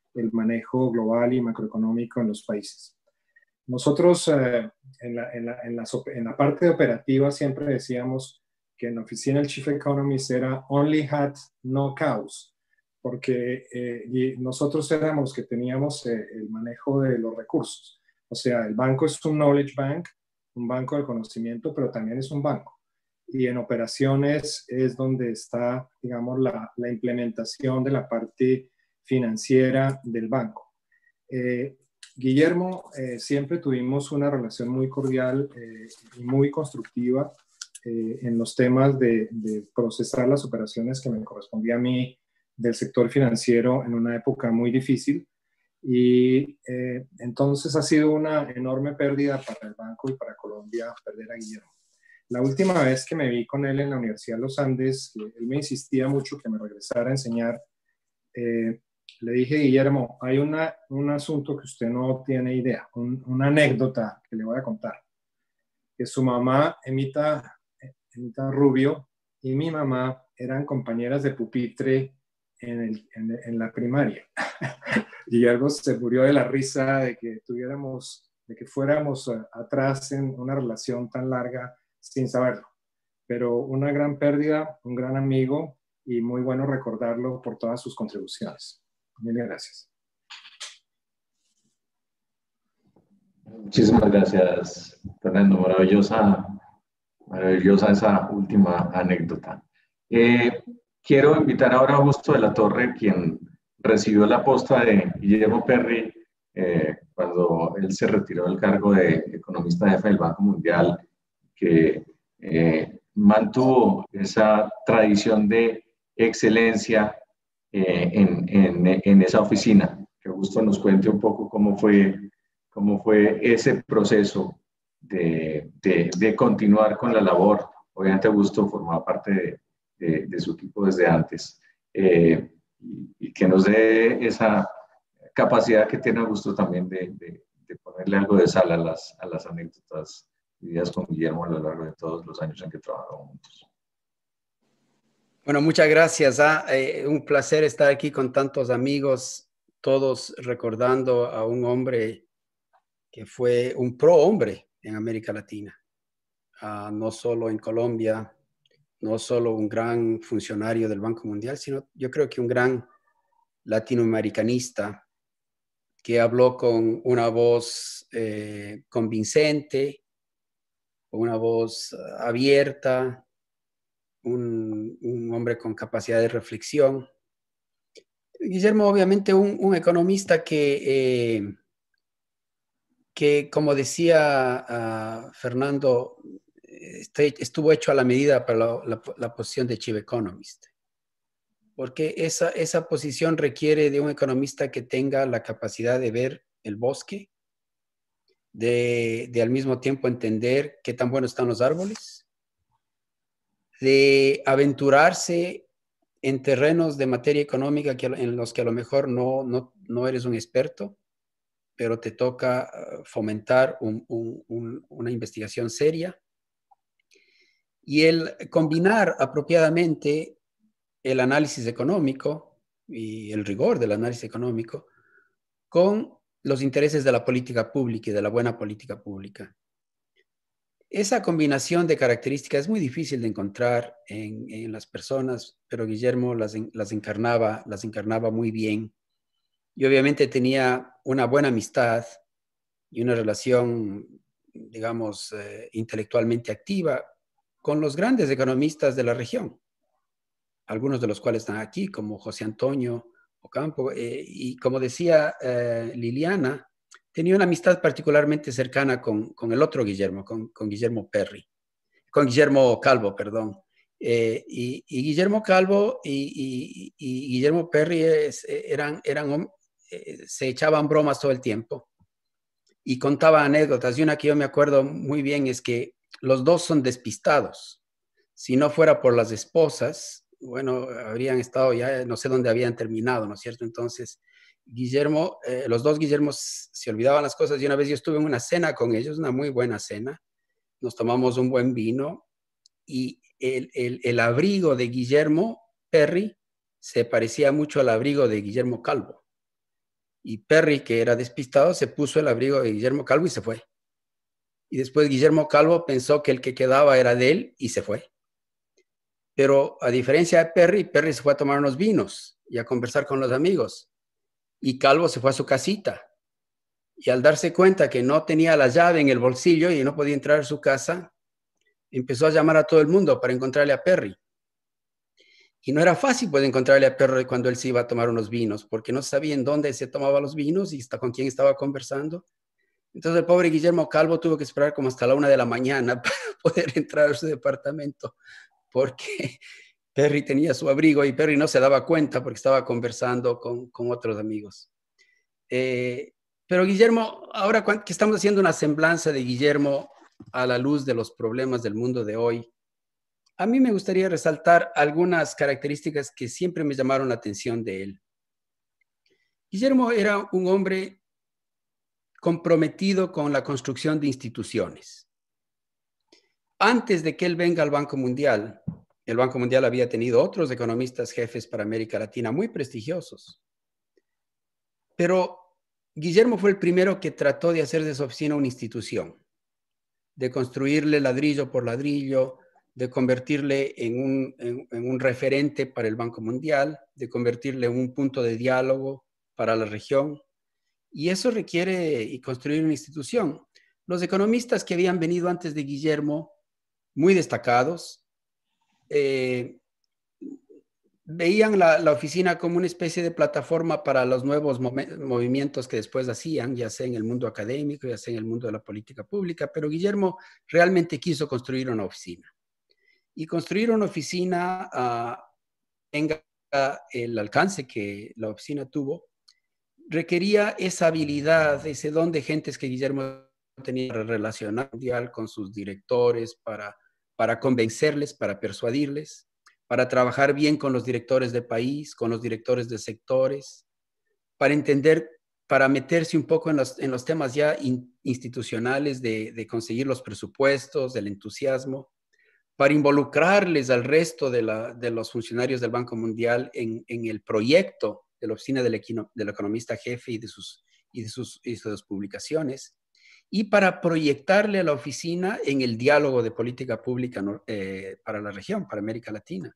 el manejo global y macroeconómico en los países. Nosotros eh, en, la, en, la, en, la, en la parte operativa siempre decíamos que en la oficina el Chief Economist era only hat, no cows, porque eh, y nosotros éramos los que teníamos eh, el manejo de los recursos. O sea, el banco es un knowledge bank, un banco del conocimiento, pero también es un banco. Y en operaciones es donde está, digamos, la, la implementación de la parte financiera del banco. Eh, Guillermo, eh, siempre tuvimos una relación muy cordial eh, y muy constructiva eh, en los temas de, de procesar las operaciones que me correspondía a mí del sector financiero en una época muy difícil. Y eh, entonces ha sido una enorme pérdida para el banco y para Colombia perder a Guillermo. La última vez que me vi con él en la Universidad de los Andes, él me insistía mucho que me regresara a enseñar. Eh, le dije, Guillermo, hay una, un asunto que usted no tiene idea, un, una anécdota que le voy a contar. Que su mamá, Emita, Emita Rubio, y mi mamá eran compañeras de pupitre en, el, en, en la primaria. Guillermo se murió de la risa de que tuviéramos, de que fuéramos a, atrás en una relación tan larga sin saberlo. Pero una gran pérdida, un gran amigo y muy bueno recordarlo por todas sus contribuciones. Mil gracias. Muchísimas gracias, Fernando. Maravillosa, maravillosa esa última anécdota. Eh, quiero invitar ahora a Augusto de la Torre, quien recibió la posta de Guillermo Perry eh, cuando él se retiró del cargo de economista jefe del Banco Mundial, que eh, mantuvo esa tradición de excelencia eh, en, en, en esa oficina. Que Augusto nos cuente un poco cómo fue, cómo fue ese proceso de, de, de continuar con la labor. Obviamente Augusto formaba parte de, de, de su equipo desde antes. Eh, y, y que nos dé esa capacidad que tiene Augusto también de, de, de ponerle algo de sal a las, a las anécdotas vividas con Guillermo a lo largo de todos los años en que trabajamos juntos. Bueno, muchas gracias. Ah, eh, un placer estar aquí con tantos amigos, todos recordando a un hombre que fue un pro hombre en América Latina, uh, no solo en Colombia, no solo un gran funcionario del Banco Mundial, sino yo creo que un gran latinoamericanista que habló con una voz eh, convincente, una voz abierta, un, un hombre con capacidad de reflexión. Guillermo, obviamente, un, un economista que, eh, que, como decía uh, Fernando, este, estuvo hecho a la medida para la, la, la posición de Chief Economist. Porque esa, esa posición requiere de un economista que tenga la capacidad de ver el bosque, de, de al mismo tiempo entender qué tan buenos están los árboles, de aventurarse en terrenos de materia económica que, en los que a lo mejor no, no, no eres un experto, pero te toca fomentar un, un, un, una investigación seria. Y el combinar apropiadamente el análisis económico y el rigor del análisis económico con los intereses de la política pública y de la buena política pública. Esa combinación de características es muy difícil de encontrar en, en las personas, pero Guillermo las, las, encarnaba, las encarnaba muy bien. Y obviamente tenía una buena amistad y una relación, digamos, eh, intelectualmente activa con los grandes economistas de la región, algunos de los cuales están aquí, como José Antonio Ocampo. Eh, y como decía eh, Liliana, tenía una amistad particularmente cercana con, con el otro Guillermo, con, con Guillermo Perry, con Guillermo Calvo, perdón. Eh, y, y Guillermo Calvo y, y, y Guillermo Perry es, eran, eran, eh, se echaban bromas todo el tiempo y contaban anécdotas. Y una que yo me acuerdo muy bien es que los dos son despistados. Si no fuera por las esposas, bueno, habrían estado ya, no sé dónde habían terminado, ¿no es cierto? Entonces, Guillermo, eh, los dos Guillermos se olvidaban las cosas y una vez yo estuve en una cena con ellos, una muy buena cena, nos tomamos un buen vino y el, el, el abrigo de Guillermo Perry se parecía mucho al abrigo de Guillermo Calvo. Y Perry, que era despistado, se puso el abrigo de Guillermo Calvo y se fue. Y después Guillermo Calvo pensó que el que quedaba era de él y se fue. Pero a diferencia de Perry, Perry se fue a tomar unos vinos y a conversar con los amigos. Y Calvo se fue a su casita. Y al darse cuenta que no tenía la llave en el bolsillo y no podía entrar a su casa, empezó a llamar a todo el mundo para encontrarle a Perry. Y no era fácil poder encontrarle a Perry cuando él se iba a tomar unos vinos, porque no sabía en dónde se tomaba los vinos y con quién estaba conversando. Entonces el pobre Guillermo Calvo tuvo que esperar como hasta la una de la mañana para poder entrar a su departamento, porque Perry tenía su abrigo y Perry no se daba cuenta porque estaba conversando con, con otros amigos. Eh, pero Guillermo, ahora que estamos haciendo una semblanza de Guillermo a la luz de los problemas del mundo de hoy, a mí me gustaría resaltar algunas características que siempre me llamaron la atención de él. Guillermo era un hombre comprometido con la construcción de instituciones. Antes de que él venga al Banco Mundial, el Banco Mundial había tenido otros economistas jefes para América Latina muy prestigiosos. Pero Guillermo fue el primero que trató de hacer de su oficina una institución, de construirle ladrillo por ladrillo, de convertirle en un, en, en un referente para el Banco Mundial, de convertirle en un punto de diálogo para la región. Y eso requiere y construir una institución. Los economistas que habían venido antes de Guillermo, muy destacados, eh, veían la, la oficina como una especie de plataforma para los nuevos movimientos que después hacían, ya sea en el mundo académico, ya sea en el mundo de la política pública, pero Guillermo realmente quiso construir una oficina. Y construir una oficina uh, tenga el alcance que la oficina tuvo, requería esa habilidad, ese don de gentes que Guillermo tenía para relacionar con sus directores, para, para convencerles, para persuadirles, para trabajar bien con los directores de país, con los directores de sectores, para entender, para meterse un poco en los, en los temas ya in, institucionales de, de conseguir los presupuestos, del entusiasmo, para involucrarles al resto de, la, de los funcionarios del Banco Mundial en, en el proyecto de la oficina del, del economista jefe y de, sus, y, de sus, y de sus publicaciones, y para proyectarle a la oficina en el diálogo de política pública eh, para la región, para América Latina.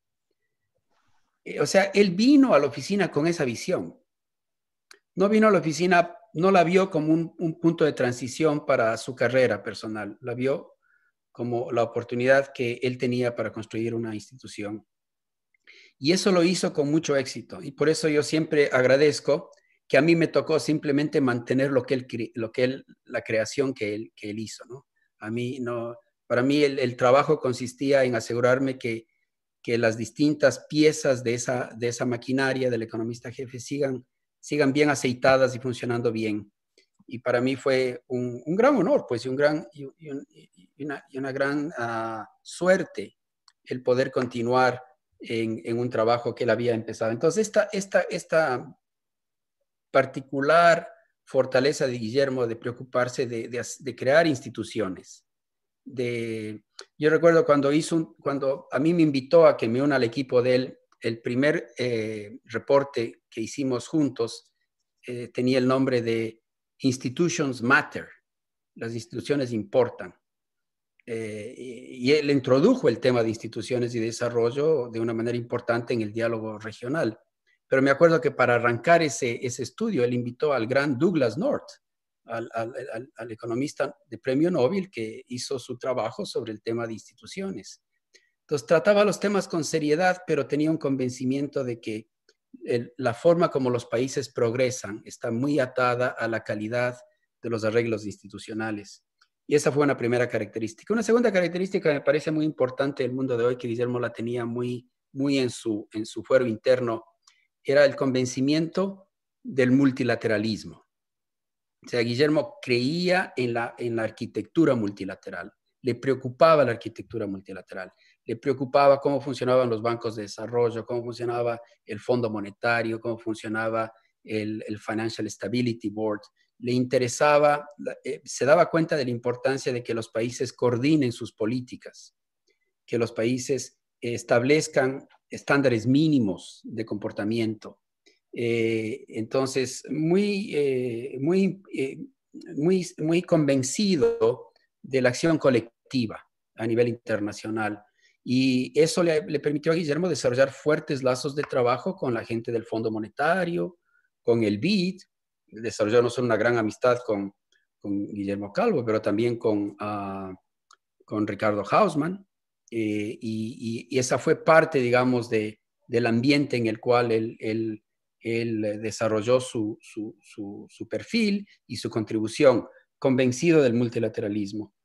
Eh, o sea, él vino a la oficina con esa visión. No vino a la oficina, no la vio como un, un punto de transición para su carrera personal, la vio como la oportunidad que él tenía para construir una institución. Y eso lo hizo con mucho éxito. Y por eso yo siempre agradezco que a mí me tocó simplemente mantener lo que él, lo que él, la creación que él, que él hizo, ¿no? A mí no, para mí el, el trabajo consistía en asegurarme que, que las distintas piezas de esa, de esa maquinaria del economista jefe sigan, sigan bien aceitadas y funcionando bien. Y para mí fue un, un gran honor, pues, y, un gran, y, y, un, y, una, y una gran uh, suerte el poder continuar en, en un trabajo que él había empezado. Entonces, esta, esta, esta particular fortaleza de Guillermo de preocuparse de, de, de crear instituciones. De, yo recuerdo cuando, hizo un, cuando a mí me invitó a que me una al equipo de él, el primer eh, reporte que hicimos juntos eh, tenía el nombre de Institutions Matter, las instituciones importan. Eh, y, y él introdujo el tema de instituciones y desarrollo de una manera importante en el diálogo regional. Pero me acuerdo que para arrancar ese, ese estudio, él invitó al gran Douglas North, al, al, al, al economista de premio Nobel que hizo su trabajo sobre el tema de instituciones. Entonces trataba los temas con seriedad, pero tenía un convencimiento de que el, la forma como los países progresan está muy atada a la calidad de los arreglos institucionales. Y esa fue una primera característica. Una segunda característica que me parece muy importante del mundo de hoy, que Guillermo la tenía muy, muy en, su, en su fuero interno, era el convencimiento del multilateralismo. O sea, Guillermo creía en la, en la arquitectura multilateral, le preocupaba la arquitectura multilateral, le preocupaba cómo funcionaban los bancos de desarrollo, cómo funcionaba el Fondo Monetario, cómo funcionaba el, el Financial Stability Board. Le interesaba, eh, se daba cuenta de la importancia de que los países coordinen sus políticas, que los países establezcan estándares mínimos de comportamiento, Eh, entonces, muy, eh, muy, eh, muy, muy convencido de la acción colectiva a nivel internacional. Y eso le, le permitió a Guillermo desarrollar fuertes lazos de trabajo con la gente del Fondo Monetario, con el B I D. Desarrolló no solo una gran amistad con, con Guillermo Calvo, pero también con, uh, con Ricardo Hausmann. Eh, y, y, y esa fue parte, digamos, de, del ambiente en el cual él, él, él desarrolló su, su, su, su perfil y su contribución, convencido del multilateralismo.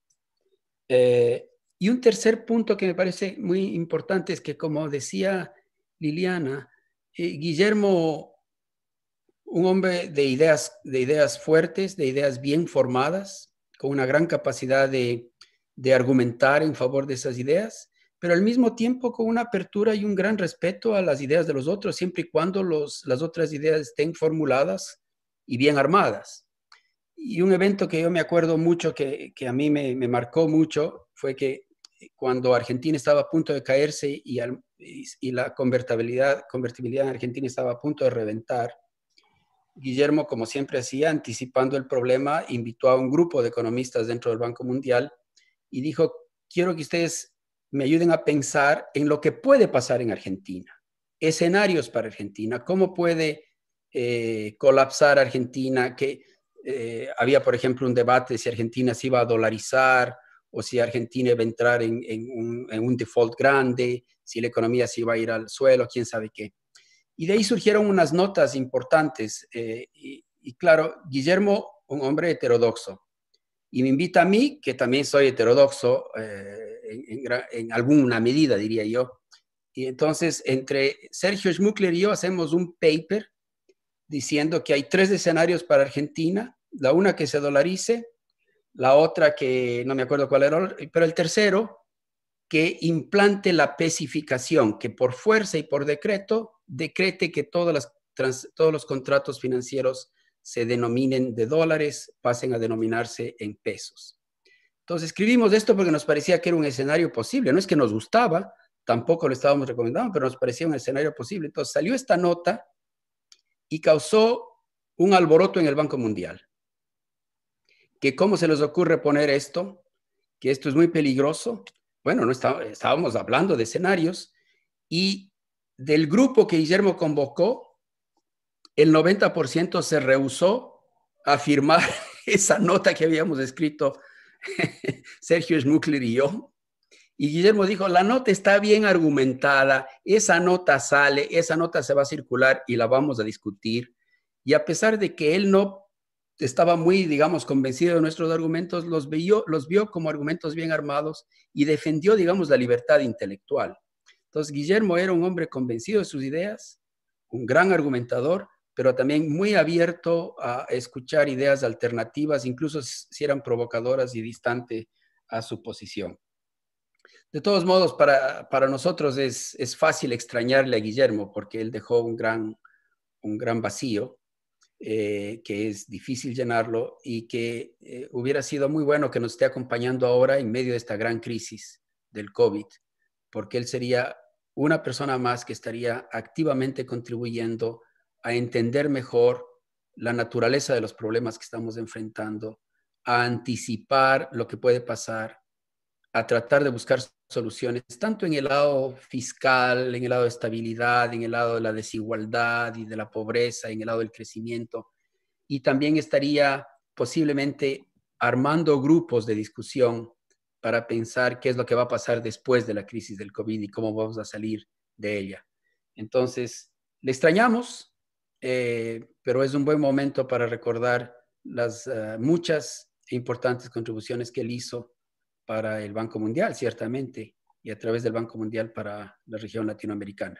Eh, y un tercer punto que me parece muy importante es que, como decía Liliana, eh, Guillermo, un hombre de ideas, de ideas fuertes, de ideas bien formadas, con una gran capacidad de, de argumentar en favor de esas ideas, pero al mismo tiempo con una apertura y un gran respeto a las ideas de los otros, siempre y cuando los, las otras ideas estén formuladas y bien armadas. Y un evento que yo me acuerdo mucho, que, que a mí me, me marcó mucho, fue que cuando Argentina estaba a punto de caerse y, al, y, y la convertibilidad, convertibilidad en Argentina estaba a punto de reventar, Guillermo, como siempre hacía, anticipando el problema, invitó a un grupo de economistas dentro del Banco Mundial y dijo, quiero que ustedes me ayuden a pensar en lo que puede pasar en Argentina, escenarios para Argentina, cómo puede eh, colapsar Argentina, que eh, había, por ejemplo, un debate de si Argentina se iba a dolarizar o si Argentina iba a entrar en, en, un, en un default grande, si la economía se iba a ir al suelo, quién sabe qué. Y de ahí surgieron unas notas importantes. Eh, y, y claro, Guillermo, un hombre heterodoxo, y me invita a mí, que también soy heterodoxo, eh, en, en, en alguna medida, diría yo. Y entonces, entre Sergio Schmuckler y yo hacemos un paper diciendo que hay tres escenarios para Argentina, la una que se dolarice, la otra que no me acuerdo cuál era, pero el tercero que implante la pesificación, que por fuerza y por decreto decrete que todas las, trans, todos los contratos financieros se denominen de dólares, pasen a denominarse en pesos. Entonces escribimos esto porque nos parecía que era un escenario posible. No es que nos gustaba, tampoco lo estábamos recomendando, pero nos parecía un escenario posible. Entonces salió esta nota y causó un alboroto en el Banco Mundial. Que cómo se les ocurre poner esto, que esto es muy peligroso. Bueno, no está, estábamos hablando de escenarios y del grupo que Guillermo convocó, el noventa por ciento se rehusó a firmar esa nota que habíamos escrito Sergio Schmuckler y yo. Y Guillermo dijo, la nota está bien argumentada, esa nota sale, esa nota se va a circular y la vamos a discutir. Y a pesar de que él no estaba muy, digamos, convencido de nuestros argumentos, los vio, los vio como argumentos bien armados y defendió, digamos, la libertad intelectual. Entonces, Guillermo era un hombre convencido de sus ideas, un gran argumentador, pero también muy abierto a escuchar ideas alternativas, incluso si eran provocadoras y distante a su posición. De todos modos, para, para nosotros es, es fácil extrañarle a Guillermo porque él dejó un gran, un gran vacío. Eh, que es difícil llenarlo y que eh, hubiera sido muy bueno que nos esté acompañando ahora en medio de esta gran crisis del COVID, porque él sería una persona más que estaría activamente contribuyendo a entender mejor la naturaleza de los problemas que estamos enfrentando, a anticipar lo que puede pasar, a tratar de buscar soluciones, tanto en el lado fiscal, en el lado de estabilidad, en el lado de la desigualdad y de la pobreza, en el lado del crecimiento. Y también estaría posiblemente armando grupos de discusión para pensar qué es lo que va a pasar después de la crisis del COVID y cómo vamos a salir de ella. Entonces, le extrañamos, eh, pero es un buen momento para recordar las uh, muchas e importantes contribuciones que él hizo para el Banco Mundial, ciertamente, y a través del Banco Mundial para la región latinoamericana.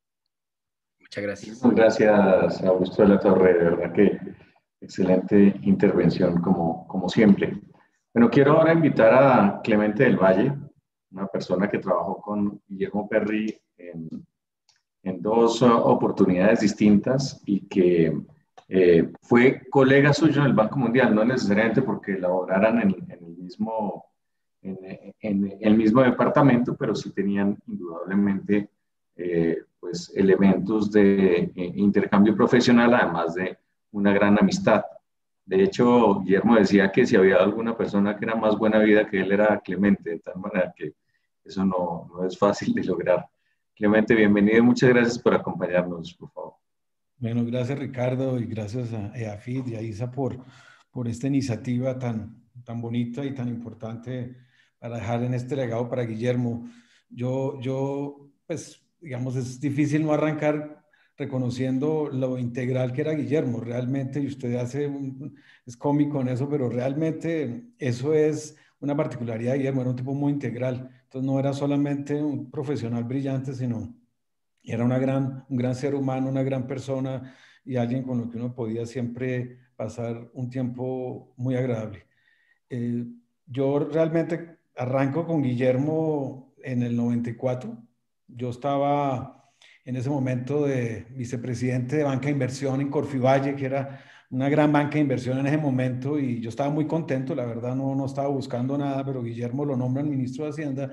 Muchas gracias. Muchas gracias, Augusto de la Torre, de verdad que excelente intervención, como, como siempre. Bueno, quiero ahora invitar a Clemente del Valle, una persona que trabajó con Guillermo Perry en, en dos oportunidades distintas y que eh, fue colega suyo en el Banco Mundial, no necesariamente porque laboraran en, en el mismo... En, en el mismo departamento, pero sí tenían indudablemente eh, pues, elementos de eh, intercambio profesional, además de una gran amistad. De hecho, Guillermo decía que si había alguna persona que era más buena vida que él era Clemente, de tal manera que eso no, no es fácil de lograr. Clemente, bienvenido y muchas gracias por acompañarnos, por favor. Bueno, gracias Ricardo y gracias a EAFIT y a ISA por, por esta iniciativa tan, tan bonita y tan importante para dejar en este legado para Guillermo. Yo, yo, pues, digamos, es difícil no arrancar reconociendo lo integral que era Guillermo, realmente, y usted hace, un, es cómico en eso, pero realmente eso es una particularidad de Guillermo, era un tipo muy integral, entonces no era solamente un profesional brillante, sino era una gran, un gran ser humano, una gran persona y alguien con lo que uno podía siempre pasar un tiempo muy agradable. Eh, yo realmente arranco con Guillermo en el noventa y cuatro, yo estaba en ese momento de vicepresidente de banca de inversión en Corfivalle, que era una gran banca de inversión en ese momento, y yo estaba muy contento, la verdad no, no estaba buscando nada, pero Guillermo lo nombran ministro de Hacienda,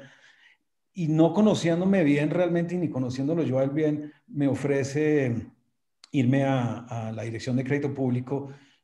y no conociéndome bien realmente, y ni conociéndolo yo a él bien, me ofrece irme a, a la Dirección de Crédito Público,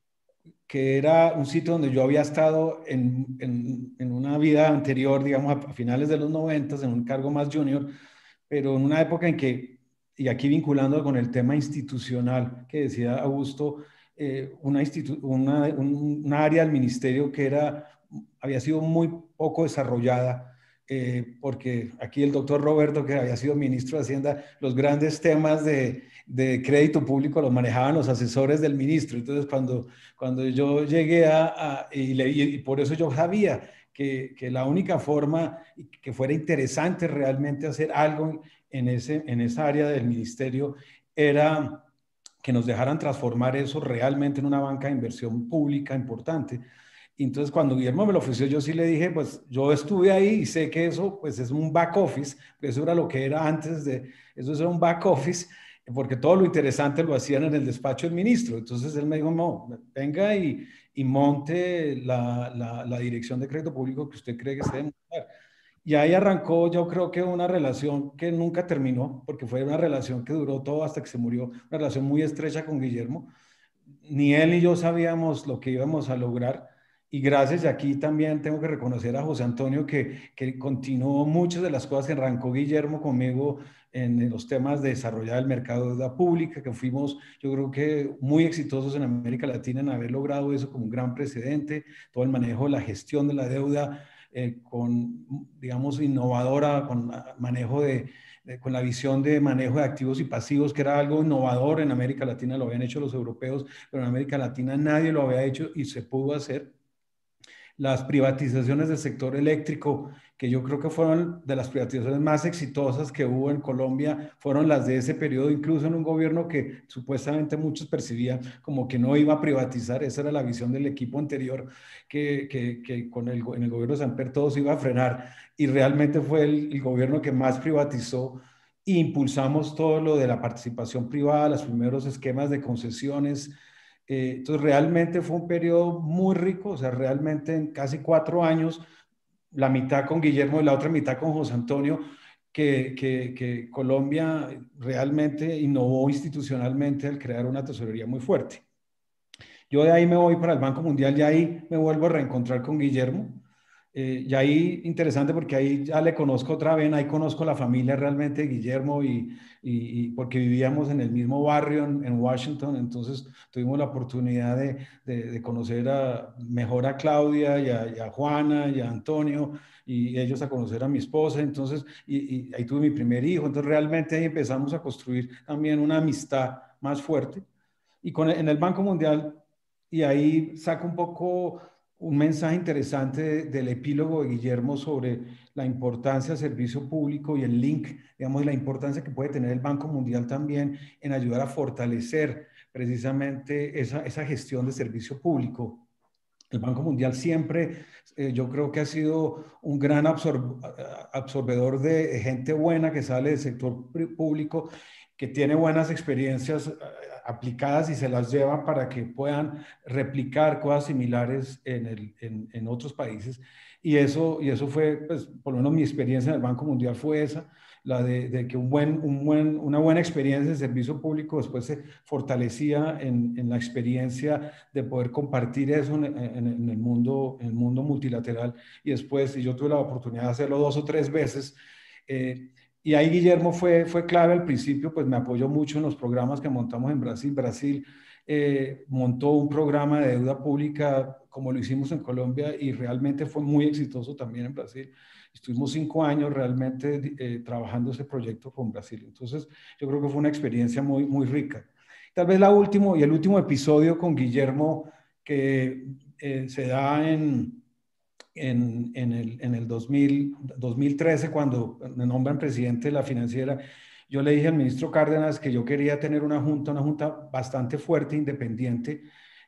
que era un sitio donde yo había estado en, en, en una vida anterior, digamos, a, a finales de los noventas, en un cargo más junior, pero en una época en que, y aquí vinculando con el tema institucional que decía Augusto, eh, una, institu una, un, una área del ministerio que era, había sido muy poco desarrollada, eh, porque aquí el doctor Roberto, que había sido ministro de Hacienda, los grandes temas de, de crédito público los manejaban los asesores del ministro. Entonces, cuando, cuando yo llegué a, a y, le, y por eso yo sabía que, que la única forma que fuera interesante realmente hacer algo en, ese, en esa área del ministerio era que nos dejaran transformar eso realmente en una banca de inversión pública importante. Entonces, cuando Guillermo me lo ofreció, yo sí le dije, pues yo estuve ahí y sé que eso pues es un back office, eso era lo que era antes de, eso era un back office, porque todo lo interesante lo hacían en el despacho del ministro. Entonces él me dijo, no, venga y, y monte la, la, la dirección de crédito público que usted cree que se debe montar. Y ahí arrancó, yo creo que una relación que nunca terminó, porque fue una relación que duró todo hasta que se murió, una relación muy estrecha con Guillermo. Ni él ni yo sabíamos lo que íbamos a lograr. Y gracias, y aquí también tengo que reconocer a José Antonio que, que continuó muchas de las cosas que arrancó Guillermo conmigo en, en los temas de desarrollar el mercado de deuda pública, que fuimos, yo creo que muy exitosos en América Latina en haber logrado eso como un gran precedente, todo el manejo, la gestión de la deuda eh, con, digamos, innovadora, con manejo de, de, con la visión de manejo de activos y pasivos, que era algo innovador en América Latina, lo habían hecho los europeos, pero en América Latina nadie lo había hecho y se pudo hacer. Las privatizaciones del sector eléctrico, que yo creo que fueron de las privatizaciones más exitosas que hubo en Colombia, fueron las de ese periodo, incluso en un gobierno que supuestamente muchos percibían como que no iba a privatizar. Esa era la visión del equipo anterior, que, que, que con el, en el gobierno de Samper todo se iba a frenar, y realmente fue el, el gobierno que más privatizó. E impulsamos todo lo de la participación privada, los primeros esquemas de concesiones. Eh, entonces realmente fue un periodo muy rico, o sea, realmente en casi cuatro años, la mitad con Guillermo y la otra mitad con José Antonio, que, que, que Colombia realmente innovó institucionalmente al crear una tesorería muy fuerte. Yo de ahí me voy para el Banco Mundial y ahí me vuelvo a reencontrar con Guillermo. Eh, y ahí interesante porque ahí ya le conozco otra vez, ahí conozco la familia realmente de Guillermo y, y, y porque vivíamos en el mismo barrio en, en Washington, entonces tuvimos la oportunidad de, de, de conocer a, mejor a Claudia y a, y a Juana y a Antonio, y ellos a conocer a mi esposa, entonces, y, y ahí tuve mi primer hijo, entonces realmente ahí empezamos a construir también una amistad más fuerte. Y con, en el Banco Mundial, y ahí saco un poco un mensaje interesante de, del epílogo de Guillermo sobre la importancia del servicio público y el link, digamos, la importancia que puede tener el Banco Mundial también en ayudar a fortalecer precisamente esa, esa gestión de servicio público. El Banco Mundial siempre, eh, yo creo que ha sido un gran absor absorbedor de gente buena que sale del sector público, que tiene buenas experiencias aplicadas y se las llevan para que puedan replicar cosas similares en, el, en, en otros países. Y eso, y eso fue, pues, por lo menos mi experiencia en el Banco Mundial fue esa. la de, de que un buen, un buen, una buena experiencia de servicio público después se fortalecía en, en la experiencia de poder compartir eso en, en, en, el mundo, en el mundo multilateral. Y después, y yo tuve la oportunidad de hacerlo dos o tres veces, eh, y ahí Guillermo fue, fue clave al principio, pues me apoyó mucho en los programas que montamos en Brasil. Brasil eh, montó un programa de deuda pública como lo hicimos en Colombia y realmente fue muy exitoso también en Brasil. Estuvimos cinco años realmente eh, trabajando ese proyecto con Brasil. Entonces, yo creo que fue una experiencia muy, muy rica. Tal vez la última y el último episodio con Guillermo que eh, se da en, en, en el, en el dos mil, dos mil trece, cuando me nombran presidente de la financiera. Yo le dije al ministro Cárdenas que yo quería tener una junta, una junta bastante fuerte, independiente,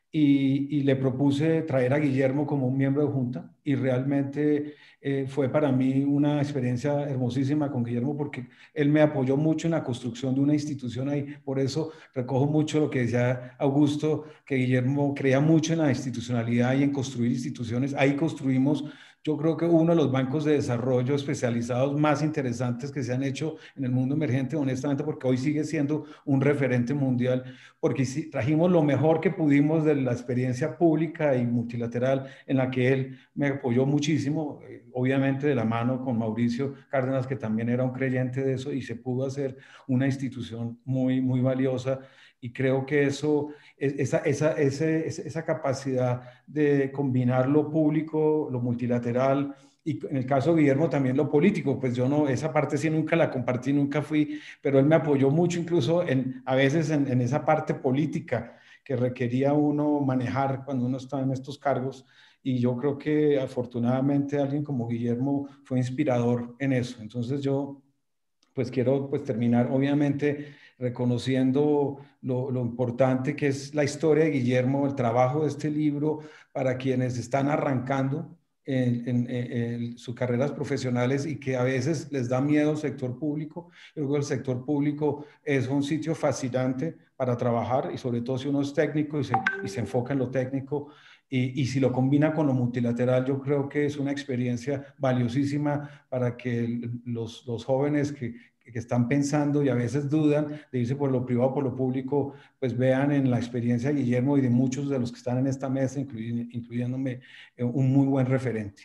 Y, y le propuse traer a Guillermo como un miembro de junta y realmente eh, fue para mí una experiencia hermosísima con Guillermo porque él me apoyó mucho en la construcción de una institución ahí. Por eso recojo mucho lo que decía Augusto, que Guillermo creía mucho en la institucionalidad y en construir instituciones. Ahí construimos, yo creo que uno de los bancos de desarrollo especializados más interesantes que se han hecho en el mundo emergente, honestamente, porque hoy sigue siendo un referente mundial, porque trajimos lo mejor que pudimos de la experiencia pública y multilateral en la que él me apoyó muchísimo, obviamente de la mano con Mauricio Cárdenas, que también era un creyente de eso, y se pudo hacer una institución muy, muy valiosa. Y creo que eso, esa, esa, ese, esa capacidad de combinar lo público, lo multilateral, y en el caso de Guillermo también lo político, pues yo no, esa parte sí nunca la compartí, nunca fui, pero él me apoyó mucho incluso en, a veces en, en esa parte política que requería uno manejar cuando uno está en estos cargos. Y yo creo que afortunadamente alguien como Guillermo fue inspirador en eso. Entonces yo pues quiero pues terminar obviamente reconociendo lo, lo importante que es la historia de Guillermo, el trabajo de este libro para quienes están arrancando en, en, en, en sus carreras profesionales y que a veces les da miedo el sector público. Yo creo que el sector público es un sitio fascinante para trabajar y sobre todo si uno es técnico y se, y se enfoca en lo técnico. Y, y si lo combina con lo multilateral, yo creo que es una experiencia valiosísima para que los, los jóvenes que, que están pensando y a veces dudan de irse por lo privado o por lo público, pues vean en la experiencia de Guillermo y de muchos de los que están en esta mesa, incluy, incluyéndome, un muy buen referente.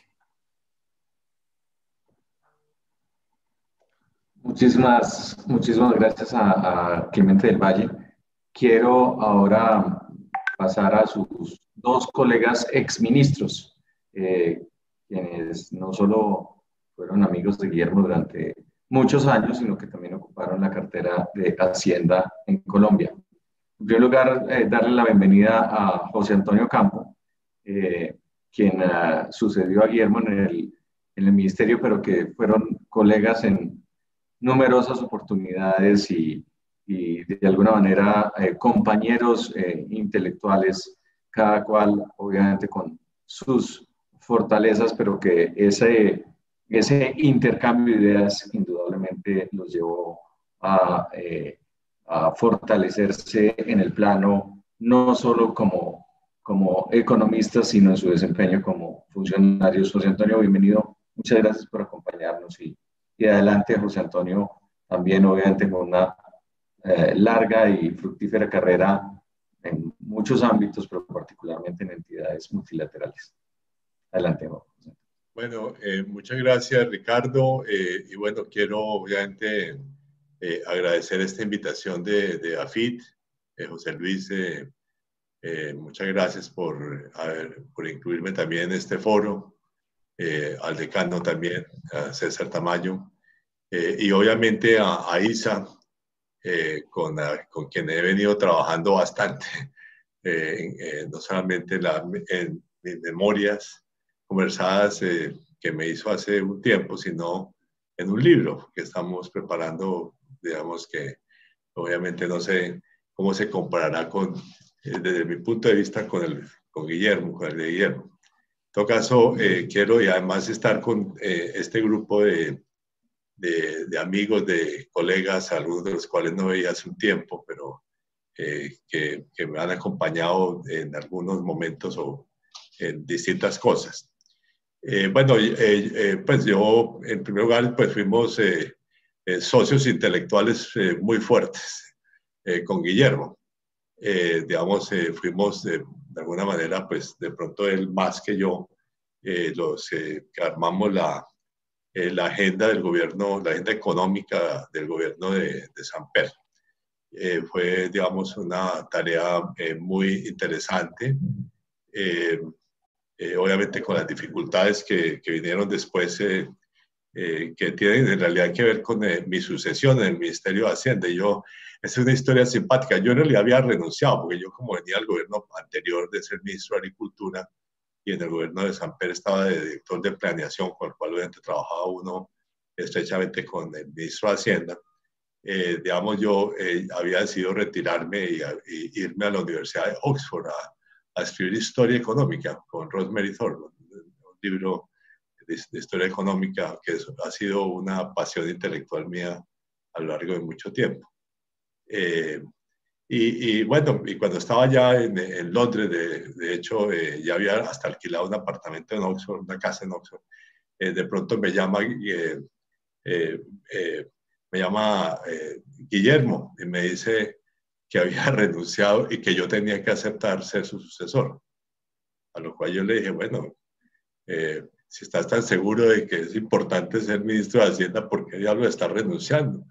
Muchísimas, muchísimas gracias a, a Clemente del Valle. Quiero ahora pasar a sus dos colegas exministros, eh, quienes no solo fueron amigos de Guillermo durante muchos años, sino que también ocuparon la cartera de Hacienda en Colombia. En primer lugar, eh, darle la bienvenida a José Antonio Campo, eh, quien uh, sucedió a Guillermo en el, en el ministerio, pero que fueron colegas en numerosas oportunidades y, y de alguna manera eh, compañeros eh, intelectuales, cada cual obviamente con sus fortalezas, pero que ese, ese intercambio de ideas indudablemente los llevó a, eh, a fortalecerse en el plano no solo como, como economistas, sino en su desempeño como funcionarios. José Antonio, bienvenido. Muchas gracias por acompañarnos y, y adelante, José Antonio, también obviamente con una eh, larga y fructífera carrera en muchos ámbitos, pero particularmente en entidades multilaterales. Adelante, José. Bueno, eh, muchas gracias, Ricardo. Eh, y bueno, quiero obviamente eh, agradecer esta invitación de, de AFIT. Eh, José Luis, eh, eh, muchas gracias por, a ver, por incluirme también en este foro. Eh, al decano también, a César Tamayo. Eh, y obviamente a, a Isa, eh, con, a, con quien he venido trabajando bastante, eh, en, eh, no solamente la, en mis memorias conversadas eh, que me hizo hace un tiempo, sino en un libro que estamos preparando, digamos que obviamente no sé cómo se comparará con, eh, desde mi punto de vista con, el, con Guillermo, con el de Guillermo. En todo caso, eh, quiero y además estar con eh, este grupo de De, de amigos, de colegas, algunos de los cuales no veía hace un tiempo, pero eh, que, que me han acompañado en algunos momentos o en distintas cosas. Eh, bueno, eh, eh, pues yo, en primer lugar, pues fuimos eh, eh, socios intelectuales eh, muy fuertes eh, con Guillermo. Eh, digamos, eh, fuimos de, de alguna manera, pues de pronto él más que yo, eh, los eh, que armamos la, eh, la agenda del gobierno, la agenda económica del gobierno de, de Samper. Eh, fue, digamos, una tarea eh, muy interesante, eh, eh, obviamente con las dificultades que, que vinieron después, eh, eh, que tienen en realidad que ver con eh, mi sucesión en el Ministerio de Hacienda. Y yo, es una historia simpática. Yo en realidad había renunciado, porque yo como venía al gobierno anterior de ser ministro de Agricultura, y en el gobierno de Samper estaba de director de planeación, con el cual obviamente trabajaba uno estrechamente con el ministro de Hacienda. Eh, digamos, yo eh, había decidido retirarme y, y irme a la Universidad de Oxford a, a escribir historia económica con Rosemary Thornton, un libro de, de historia económica que es, ha sido una pasión intelectual mía a lo largo de mucho tiempo. Eh, y, y bueno, y cuando estaba allá en, en Londres, de, de hecho, eh, ya había hasta alquilado un apartamento en Oxford, una casa en Oxford, eh, de pronto me llama... Eh, eh, eh, me llama eh, Guillermo y me dice que había renunciado y que yo tenía que aceptar ser su sucesor. A lo cual yo le dije, bueno, eh, si estás tan seguro de que es importante ser ministro de Hacienda, ¿por qué diablo está renunciando?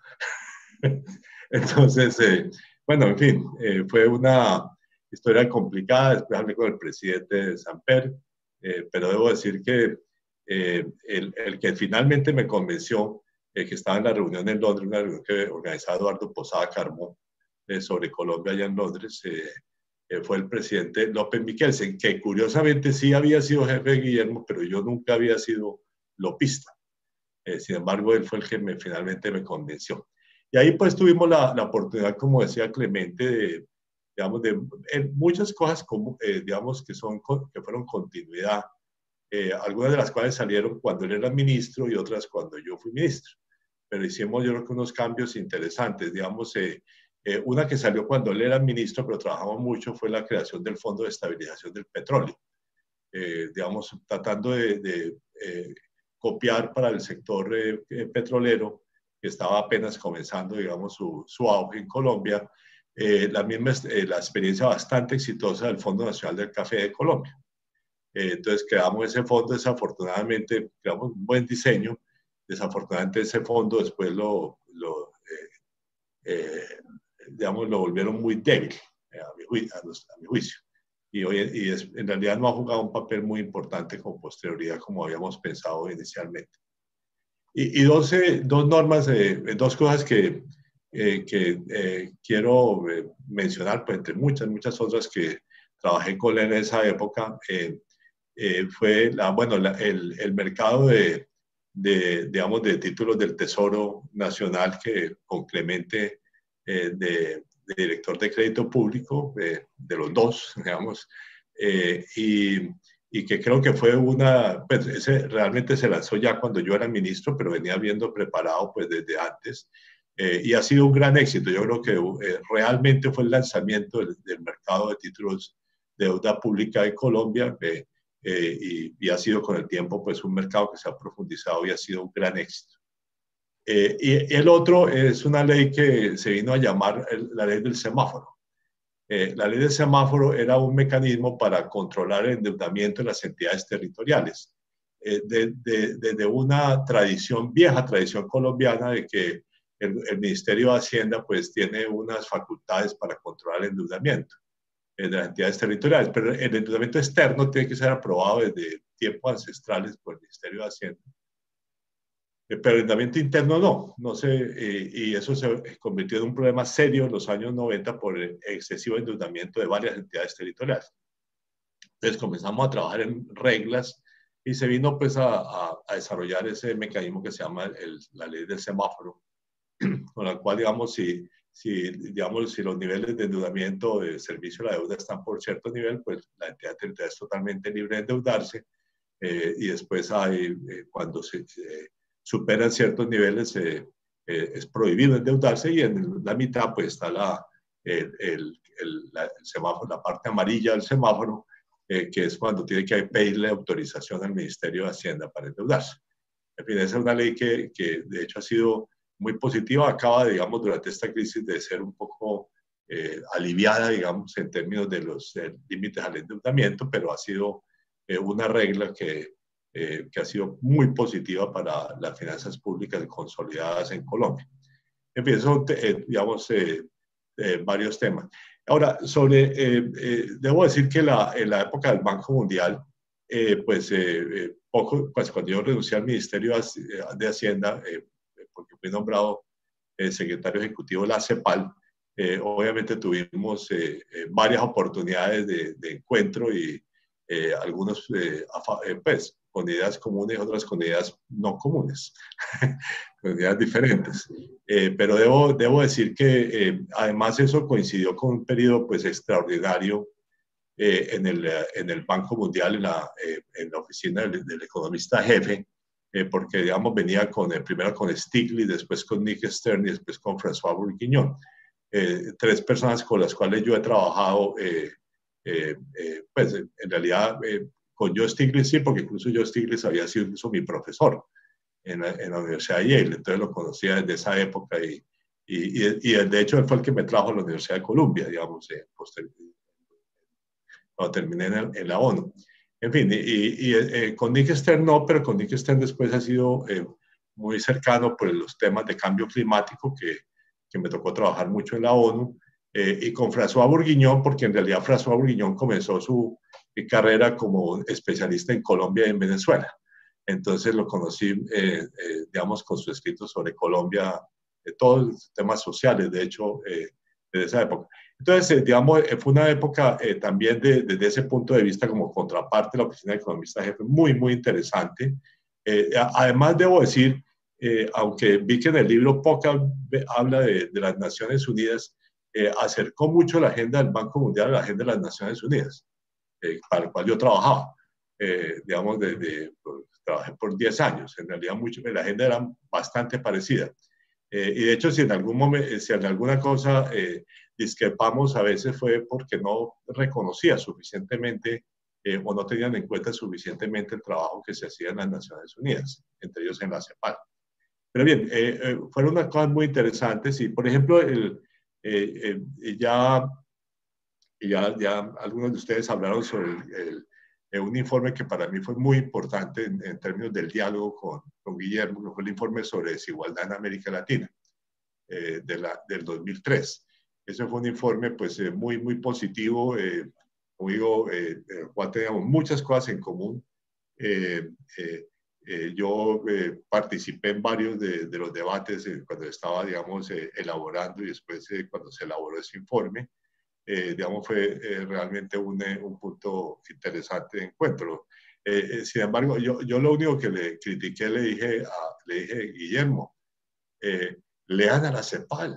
Entonces, eh, bueno, en fin, eh, fue una historia complicada. Después hablé con el presidente de Samper, eh, pero debo decir que eh, el, el que finalmente me convenció, Eh, que estaba en la reunión en Londres, una reunión que organizaba Eduardo Posada Carmón eh, sobre Colombia allá en Londres, eh, eh, fue el presidente López Miquelsen, que curiosamente sí había sido jefe de Guillermo, pero yo nunca había sido lopista. Eh, sin embargo, él fue el que me, finalmente me convenció. Y ahí pues tuvimos la, la oportunidad, como decía Clemente, de, digamos, de eh, muchas cosas como, eh, digamos, que, son, que fueron continuidad, eh, algunas de las cuales salieron cuando él era ministro y otras cuando yo fui ministro. Pero hicimos yo creo que unos cambios interesantes, digamos, eh, eh, una que salió cuando él era ministro, pero trabajamos mucho, fue la creación del Fondo de Estabilización del Petróleo, eh, digamos, tratando de, de eh, copiar para el sector eh, petrolero, que estaba apenas comenzando, digamos, su, su auge en Colombia, eh, la misma eh, la experiencia bastante exitosa del Fondo Nacional del Café de Colombia. Eh, entonces creamos ese fondo, desafortunadamente, creamos un buen diseño. Desafortunadamente ese fondo después lo, lo, eh, eh, digamos, lo volvieron muy débil, eh, a, mi juicio, a, los, a mi juicio. Y, hoy, y es, en realidad no ha jugado un papel muy importante con posterioridad como habíamos pensado inicialmente. Y, y dos, eh, dos normas, eh, dos cosas que, eh, que eh, quiero eh, mencionar, pues entre muchas, muchas otras que trabajé con él en esa época, eh, eh, fue la, bueno, la, el, el mercado de De, digamos, de títulos del Tesoro Nacional, que con Clemente eh, de, de director de crédito público, eh, de los dos, digamos, eh, y, y que creo que fue una, pues ese realmente se lanzó ya cuando yo era ministro, pero venía viendo preparado pues desde antes, eh, y ha sido un gran éxito. Yo creo que eh, realmente fue el lanzamiento del, del mercado de títulos de deuda pública en Colombia, eh, Eh, y, y ha sido con el tiempo pues un mercado que se ha profundizado y ha sido un gran éxito. Eh, y el otro es una ley que se vino a llamar el, la ley del semáforo. Eh, la ley del semáforo era un mecanismo para controlar el endeudamiento de las entidades territoriales, eh, desde de, de, de una tradición, vieja tradición colombiana de que el, el Ministerio de Hacienda pues tiene unas facultades para controlar el endeudamiento de las entidades territoriales, pero el endeudamiento externo tiene que ser aprobado desde tiempos ancestrales por el Ministerio de Hacienda. Pero el endeudamiento interno no, no sé, eh, y eso se convirtió en un problema serio en los años noventa por el excesivo endeudamiento de varias entidades territoriales. Entonces comenzamos a trabajar en reglas y se vino pues a, a, a desarrollar ese mecanismo que se llama el, la ley del semáforo, con la cual, digamos, si Si, digamos, si los niveles de endeudamiento de servicio a la deuda están por cierto nivel, pues la entidad territorial es totalmente libre de endeudarse, eh, y después hay, eh, cuando se eh, superan ciertos niveles, eh, eh, es prohibido endeudarse, y en la mitad pues está la, el, el, el, la, el semáforo, la parte amarilla del semáforo, eh, que es cuando tiene que pedirle autorización al Ministerio de Hacienda para endeudarse. En fin, esa es una ley que, que de hecho ha sido muy positiva. Acaba, digamos, durante esta crisis de ser un poco eh, aliviada, digamos, en términos de los eh, límites al endeudamiento, pero ha sido eh, una regla que, eh, que ha sido muy positiva para las finanzas públicas consolidadas en Colombia. En fin, son, eh, digamos, eh, eh, varios temas. Ahora, sobre, eh, eh, debo decir que la, en la época del Banco Mundial, eh, pues, eh, poco, pues cuando yo renuncié al Ministerio de Hacienda, eh, porque fui nombrado eh, secretario ejecutivo de la CEPAL, eh, obviamente tuvimos eh, eh, varias oportunidades de, de encuentro y eh, algunos, eh, eh, pues, con ideas comunes, otras con ideas no comunes, con ideas diferentes. Eh, pero debo, debo decir que eh, además eso coincidió con un periodo pues extraordinario eh, en, el, en el Banco Mundial, en la, eh, en la oficina del, del economista jefe, eh, porque digamos venía con, eh, primero con Stiglitz, después con Nick Stern y después con François Bourguignon. Eh, tres personas con las cuales yo he trabajado, eh, eh, eh, pues en realidad eh, con Joe Stiglitz sí, porque incluso Joe Stiglitz había sido incluso mi profesor en la, en la Universidad de Yale, entonces lo conocía desde esa época y, y, y, y de hecho él fue el que me trajo a la Universidad de Columbia, digamos, eh, cuando terminé en, el, en la ONU. En fin, y, y eh, con Nick Stern no, pero con Nick Stern después ha sido eh, muy cercano por los temas de cambio climático que, que me tocó trabajar mucho en la ONU, eh, y con François Bourguignon, porque en realidad François Bourguignon comenzó su eh, carrera como especialista en Colombia y en Venezuela. Entonces lo conocí, eh, eh, digamos, con su escrito sobre Colombia, eh, todos los temas sociales, de hecho, eh, desde esa época. Entonces, eh, digamos, eh, fue una época eh, también de, desde ese punto de vista como contraparte de la Oficina de Economista Jefe, muy, muy interesante. Eh, además, debo decir, eh, aunque vi que en el libro poca habla de, de las Naciones Unidas, eh, acercó mucho la agenda del Banco Mundial a la agenda de las Naciones Unidas, eh, para la cual yo trabajaba. Eh, digamos, de, de, pues, trabajé por diez años. En realidad, mucho, la agenda era bastante parecida. Eh, y de hecho, si en, algún momento, si en alguna cosa eh, discrepamos, a veces fue porque no reconocía suficientemente eh, o no tenían en cuenta suficientemente el trabajo que se hacía en las Naciones Unidas, entre ellos en la CEPAL. Pero bien, eh, eh, fueron unas cosas muy interesantes y, por ejemplo, el, eh, eh, ya, ya, ya algunos de ustedes hablaron sobre el, el un informe que para mí fue muy importante en, en términos del diálogo con, con Guillermo, que fue el informe sobre desigualdad en América Latina eh, de la, del dos mil tres. Ese fue un informe pues, eh, muy, muy positivo. Eh, como digo, eh, eh, cual teníamos muchas cosas en común. Eh, eh, eh, yo eh, participé en varios de, de los debates eh, cuando estaba, digamos, eh, elaborando y después eh, cuando se elaboró ese informe. Eh, digamos, fue eh, realmente un, eh, un punto interesante de encuentro. Eh, eh, sin embargo, yo, yo lo único que le critiqué, le dije a le dije, Guillermo, eh, lean a la CEPAL,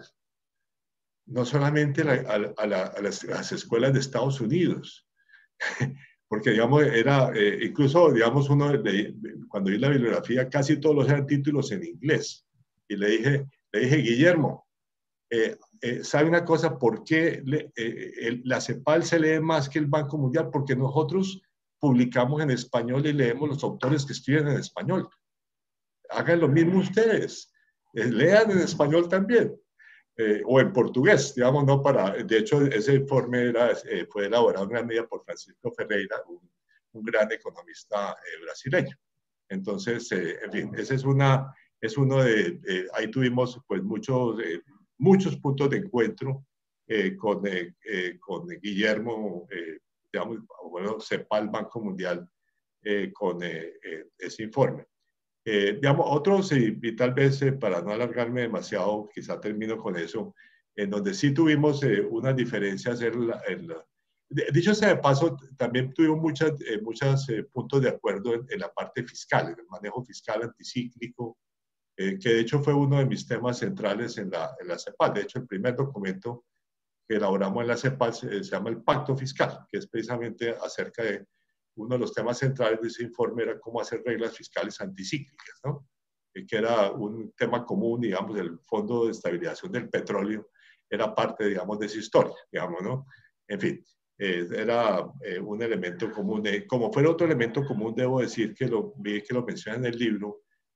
no solamente la, a, a, la, a las, a las escuelas de Estados Unidos, porque, digamos, era, eh, incluso, digamos, uno, le, cuando vi la bibliografía, casi todos los eran títulos en inglés, y le dije, le dije Guillermo, Eh, eh, ¿sabe una cosa? ¿Por qué le, eh, el, la CEPAL se lee más que el Banco Mundial? Porque nosotros publicamos en español y leemos los autores que escriben en español. Hagan lo mismo ustedes. Eh, lean en español también. Eh, o en portugués, digamos, no para... De hecho, ese informe era, eh, fue elaborado en gran medida por Francisco Ferreira, un, un gran economista eh, brasileño. Entonces, eh, en fin, ese es, una, es uno de... Eh, ahí tuvimos, pues, muchos... Eh, muchos puntos de encuentro eh, con, eh, eh, con Guillermo, eh, digamos, bueno, CEPAL, Banco Mundial, eh, con eh, eh, ese informe. Eh, digamos, otros, y, y tal vez eh, para no alargarme demasiado, quizá termino con eso, en donde sí tuvimos eh, unas diferencias en la, en la, dicho sea de paso, también tuvimos muchos eh, muchas, eh, puntos de acuerdo en, en la parte fiscal, en el manejo fiscal anticíclico, Eh, que de hecho fue uno de mis temas centrales en la, en la CEPAL. De hecho, el primer documento que elaboramos en la CEPAL se, se llama el Pacto Fiscal, que es precisamente acerca de uno de los temas centrales de ese informe, era cómo hacer reglas fiscales anticíclicas, ¿no? Eh, que era un tema común, digamos, del Fondo de Estabilización del Petróleo, era parte, digamos, de esa historia, digamos, ¿no? En fin, eh, era eh, un elemento común. Eh, como fue otro elemento común, debo decir que lo vi que lo menciona en el libro,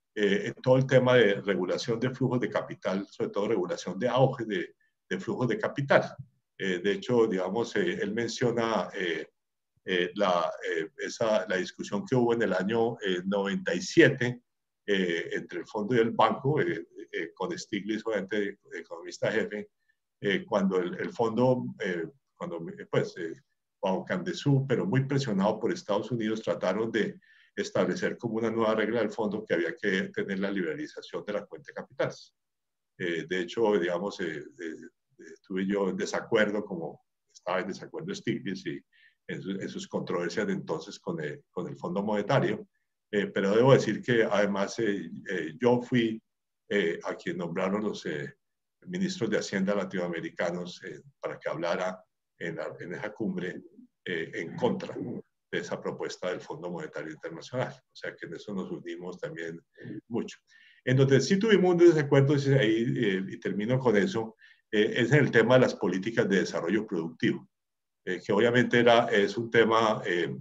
eh, en todo el tema de regulación de flujos de capital, sobre todo regulación de auge de, de flujos de capital. Eh, de hecho, digamos, eh, él menciona eh, eh, la, eh, esa, la discusión que hubo en el año eh, noventa y siete eh, entre el fondo y el banco, eh, eh, con Stiglitz, obviamente, economista jefe, eh, cuando el, el fondo, eh, cuando pues, eh, bajo Camdesú, pero muy presionado por Estados Unidos, trataron de establecer como una nueva regla del fondo que había que tener la liberalización de la cuenta de capitales. Eh, de hecho, digamos, eh, eh, estuve yo en desacuerdo, como estaba en desacuerdo Stiglitz y en, su, en sus controversias de entonces con el, con el Fondo Monetario, eh, pero debo decir que además eh, eh, yo fui eh, a quien nombraron los eh, ministros de Hacienda latinoamericanos eh, para que hablara en, la, en esa cumbre eh, en contra de esa propuesta del Fondo Monetario Internacional. O sea que en eso nos unimos también mucho. En donde sí tuvimos un desacuerdo, y, ahí, eh, y termino con eso, eh, es en el tema de las políticas de desarrollo productivo, eh, que obviamente era, es un tema, eh,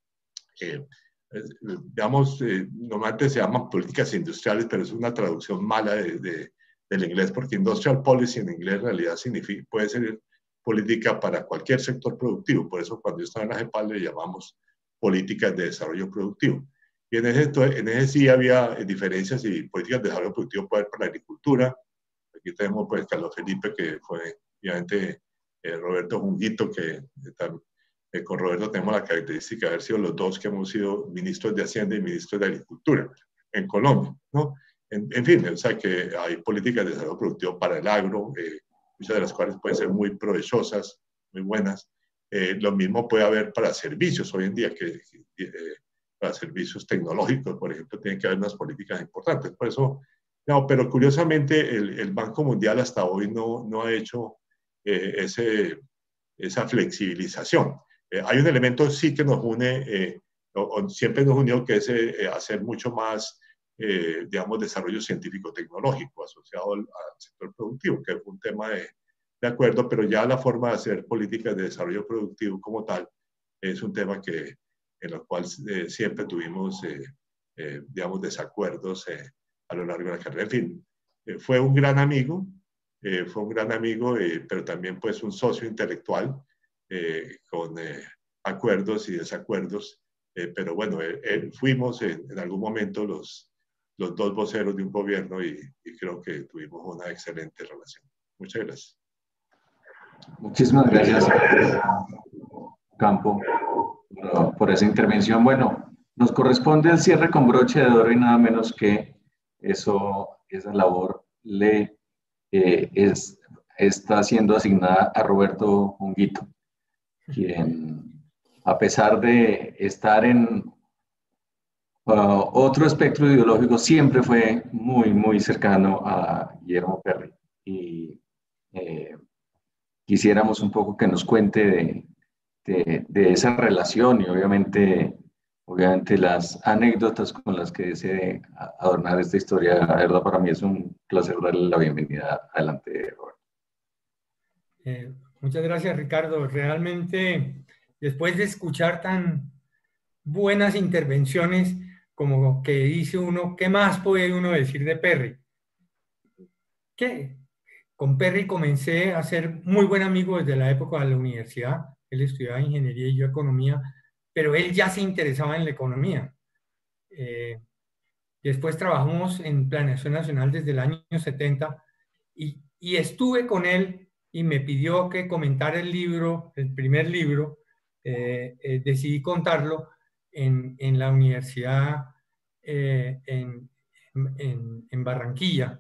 eh, digamos, eh, normalmente se llaman políticas industriales, pero es una traducción mala de, de, del inglés, porque industrial policy en inglés en realidad significa, puede ser política para cualquier sector productivo. Por eso cuando yo estaba en la JEPAL le llamamos políticas de desarrollo productivo. Y en ese, en ese sí había diferencias, y políticas de desarrollo productivo puede haber para la agricultura. Aquí tenemos pues Carlos Felipe, que fue obviamente eh, Roberto Junguito, que eh, con Roberto tenemos la característica de haber sido los dos que hemos sido ministros de Hacienda y ministros de Agricultura en Colombia, ¿no? En, en fin, o sea que hay políticas de desarrollo productivo para el agro, eh, muchas de las cuales pueden ser muy provechosas, muy buenas. Eh, lo mismo puede haber para servicios hoy en día, que, que eh, para servicios tecnológicos, por ejemplo, tienen que haber unas políticas importantes. Por eso, no, pero curiosamente el, el Banco Mundial hasta hoy no, no ha hecho eh, ese, esa flexibilización. Eh, hay un elemento sí que nos une, eh, o, o siempre nos unió, que es eh, hacer mucho más, eh, digamos, desarrollo científico-tecnológico asociado al, al sector productivo, que es un tema de, de acuerdo, pero ya la forma de hacer políticas de desarrollo productivo como tal es un tema que, en el cual eh, siempre tuvimos, eh, eh, digamos, desacuerdos eh, a lo largo de la carrera. En fin, eh, fue un gran amigo, eh, fue un gran amigo, eh, pero también pues un socio intelectual eh, con eh, acuerdos y desacuerdos, eh, pero bueno, eh, eh, fuimos en, en algún momento los, los dos voceros de un gobierno y, y creo que tuvimos una excelente relación. Muchas gracias. Muchísimas gracias, Campo, por, por esa intervención. Bueno, nos corresponde el cierre con broche de oro y nada menos que eso, esa labor le eh, es, está siendo asignada a Roberto Junguito, quien, a pesar de estar en uh, otro espectro ideológico, siempre fue muy, muy cercano a Guillermo Perry. Y eh, quisiéramos un poco que nos cuente de, de, de esa relación y obviamente, obviamente las anécdotas con las que desee adornar esta historia. La verdad, para mí es un placer darle la bienvenida. Adelante, Roberto. Eh, muchas gracias, Ricardo. Realmente, después de escuchar tan buenas intervenciones, como que dice uno, ¿qué más puede uno decir de Perry? ¿Qué? Con Perry comencé a ser muy buen amigo desde la época de la universidad. Él estudiaba ingeniería y yo economía, pero él ya se interesaba en la economía. Eh, después trabajamos en Planeación Nacional desde el año setenta y, y estuve con él y me pidió que comentara el libro, el primer libro. Eh, eh, decidí contarlo en, en la universidad eh, en, en, en Barranquilla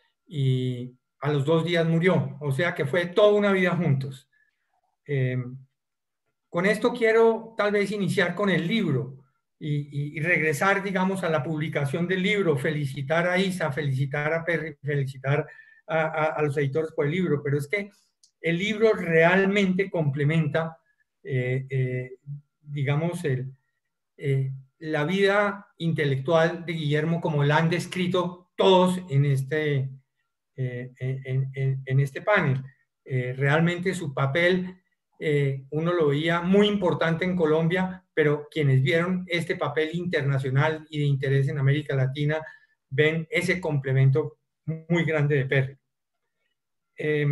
y a los dos días murió, o sea que fue toda una vida juntos. Eh, con esto quiero tal vez iniciar con el libro y, y, y regresar, digamos, a la publicación del libro, felicitar a Isa, felicitar a Perry, felicitar a, a, a los editores por el libro, pero es que el libro realmente complementa, eh, eh, digamos, el, eh, la vida intelectual de Guillermo como la han descrito todos en este Eh, en, en, en este panel. Eh, realmente su papel, eh, uno lo veía muy importante en Colombia, pero quienes vieron este papel internacional y de interés en América Latina ven ese complemento muy grande de Perry. Eh,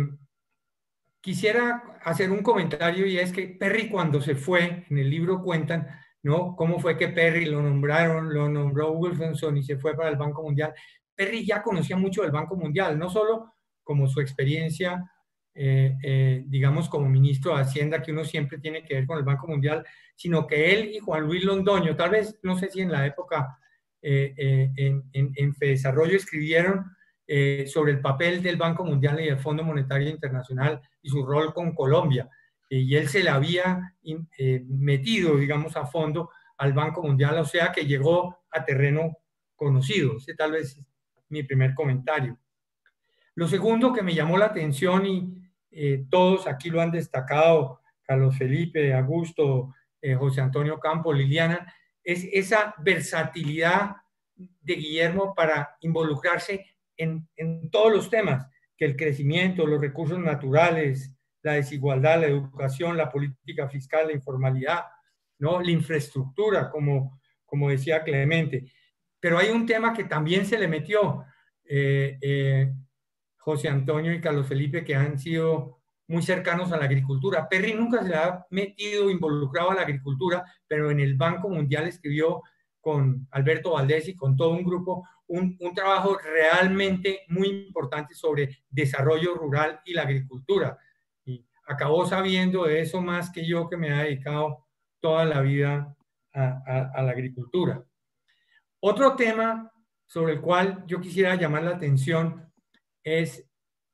quisiera hacer un comentario, y es que Perry, cuando se fue, en el libro cuentan, ¿no?, cómo fue que Perry lo nombraron, lo nombró Wolfenson y se fue para el Banco Mundial. Perry ya conocía mucho del Banco Mundial, no solo como su experiencia, eh, eh, digamos, como ministro de Hacienda, que uno siempre tiene que ver con el Banco Mundial, sino que él y Juan Luis Londoño, tal vez, no sé si en la época eh, eh, en, en, en Fedesarrollo escribieron eh, sobre el papel del Banco Mundial y del Fondo Monetario Internacional y su rol con Colombia. Eh, y él se le había eh, metido, digamos, a fondo al Banco Mundial, o sea que llegó a terreno conocido. Ese tal vez es mi primer comentario. Lo segundo que me llamó la atención, y eh, todos aquí lo han destacado, Carlos Felipe, Augusto, eh, José Antonio Campos, Liliana, es esa versatilidad de Guillermo para involucrarse en, en todos los temas, que el crecimiento, los recursos naturales, la desigualdad, la educación, la política fiscal, la informalidad, ¿no?, la infraestructura, como, como decía Clemente. Pero hay un tema que también se le metió, eh, eh, José Antonio y Carlos Felipe, que han sido muy cercanos a la agricultura. Perry nunca se ha metido, involucrado a la agricultura, pero en el Banco Mundial escribió con Alberto Valdés y con todo un grupo un, un trabajo realmente muy importante sobre desarrollo rural y la agricultura. Y acabó sabiendo de eso más que yo, que me he dedicado toda la vida a, a, a la agricultura. Otro tema sobre el cual yo quisiera llamar la atención es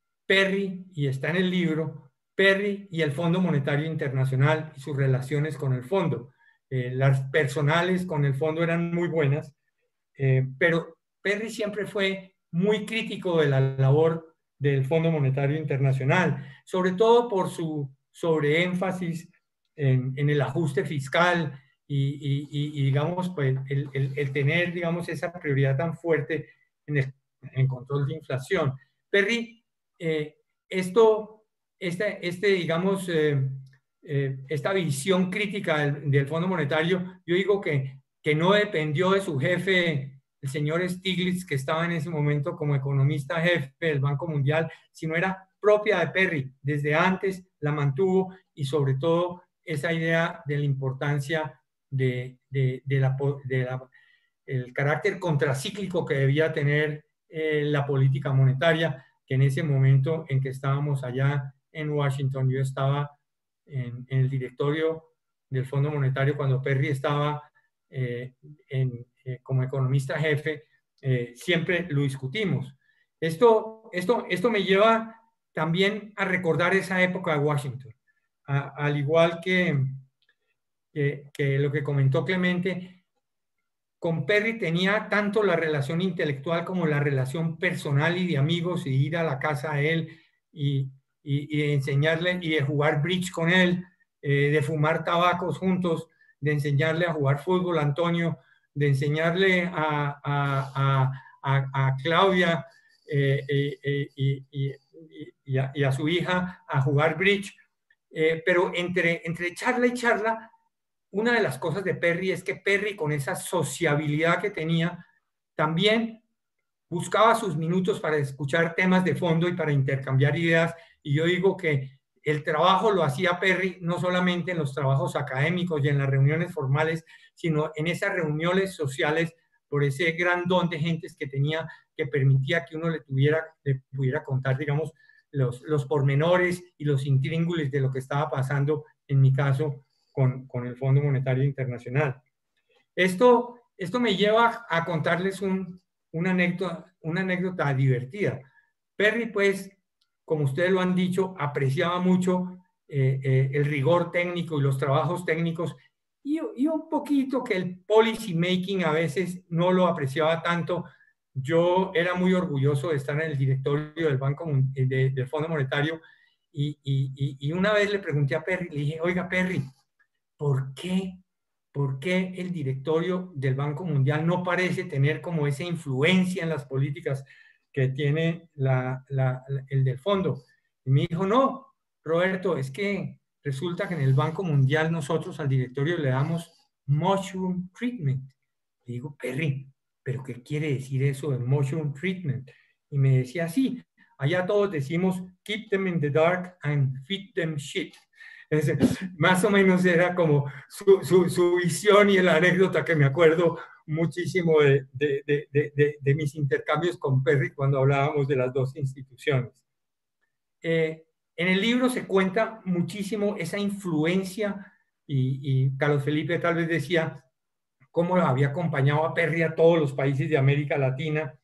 Perry, y está en el libro, Perry y el Fondo Monetario Internacional y sus relaciones con el fondo. Eh, las personales con el fondo eran muy buenas, eh, pero Perry siempre fue muy crítico de la labor del Fondo Monetario Internacional, sobre todo por su sobreénfasis en, en el ajuste fiscal y, y, y, y digamos, pues, el, el, el tener, digamos, esa prioridad tan fuerte en el en control de inflación. Perry, eh, esto, este, este, digamos, eh, eh, esta visión crítica del, del Fondo Monetario, yo digo que, que no dependió de su jefe, el señor Stiglitz, que estaba en ese momento como economista jefe del Banco Mundial, sino era propia de Perry. Desde antes la mantuvo, y sobre todo esa idea de la importancia de, de, de la, de la, el carácter contracíclico que debía tener eh, la política monetaria, que en ese momento en que estábamos allá en Washington, yo estaba en, en el directorio del Fondo Monetario cuando Perry estaba eh, en, eh, como economista jefe, eh, siempre lo discutimos. Esto, esto, esto me lleva también a recordar esa época de Washington, a, al igual que, que, que lo que comentó Clemente. Con Perry tenía tanto la relación intelectual como la relación personal y de amigos, y ir a la casa de él y, y, y de enseñarle y de jugar bridge con él, eh, de fumar tabacos juntos, de enseñarle a jugar fútbol a Antonio, de enseñarle a, a, a, a, a Claudia eh, eh, eh, y, y, y, a, y a su hija a jugar bridge. Eh, pero entre, entre charla y charla, una de las cosas de Perry es que Perry, con esa sociabilidad que tenía, también buscaba sus minutos para escuchar temas de fondo y para intercambiar ideas. Y yo digo que el trabajo lo hacía Perry no solamente en los trabajos académicos y en las reuniones formales, sino en esas reuniones sociales, por ese gran don de gentes que tenía, que permitía que uno le, tuviera, le pudiera contar, digamos, los, los pormenores y los intríngulis de lo que estaba pasando, en mi caso, Con, con el Fondo Monetario Internacional. Esto, esto me lleva a contarles un, una, anécdota, una anécdota divertida. Perry, pues, como ustedes lo han dicho, apreciaba mucho eh, eh, el rigor técnico y los trabajos técnicos, y, y un poquito que el policy making a veces no lo apreciaba tanto. Yo era muy orgulloso de estar en el directorio del Banco de, del Fondo Monetario, y, y, y una vez le pregunté a Perry, le dije, oiga, Perry, ¿Por qué, ¿Por qué el directorio del Banco Mundial no parece tener como esa influencia en las políticas que tiene la, la, la, el del fondo? Y me dijo, no, Roberto, es que resulta que en el Banco Mundial nosotros al directorio le damos mushroom treatment. Y digo, Perry, ¿pero qué quiere decir eso de mushroom treatment? Y me decía, sí, allá todos decimos, keep them in the dark and feed them shit. Es, más o menos era como su, su, su visión y la anécdota que me acuerdo muchísimo de, de, de, de, de mis intercambios con Perry cuando hablábamos de las dos instituciones. Eh, en el libro se cuenta muchísimo esa influencia y, y Carlos Felipe tal vez decía cómo había acompañado a Perry a todos los países de América Latina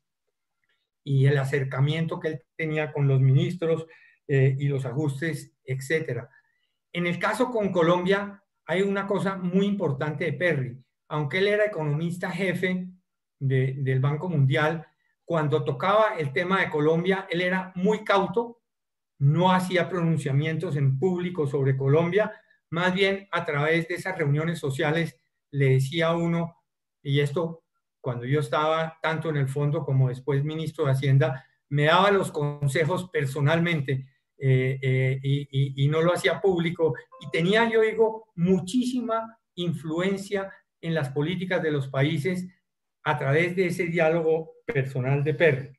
y el acercamiento que él tenía con los ministros eh, y los ajustes, etcétera. En el caso con Colombia hay una cosa muy importante de Perry. Aunque él era economista jefe de, del Banco Mundial, cuando tocaba el tema de Colombia, él era muy cauto, no hacía pronunciamientos en público sobre Colombia, más bien a través de esas reuniones sociales le decía a uno, y esto cuando yo estaba tanto en el fondo como después ministro de Hacienda, me daba los consejos personalmente eh, eh, y, y, y no lo hacía público, y tenía, yo digo, muchísima influencia en las políticas de los países a través de ese diálogo personal de Perry.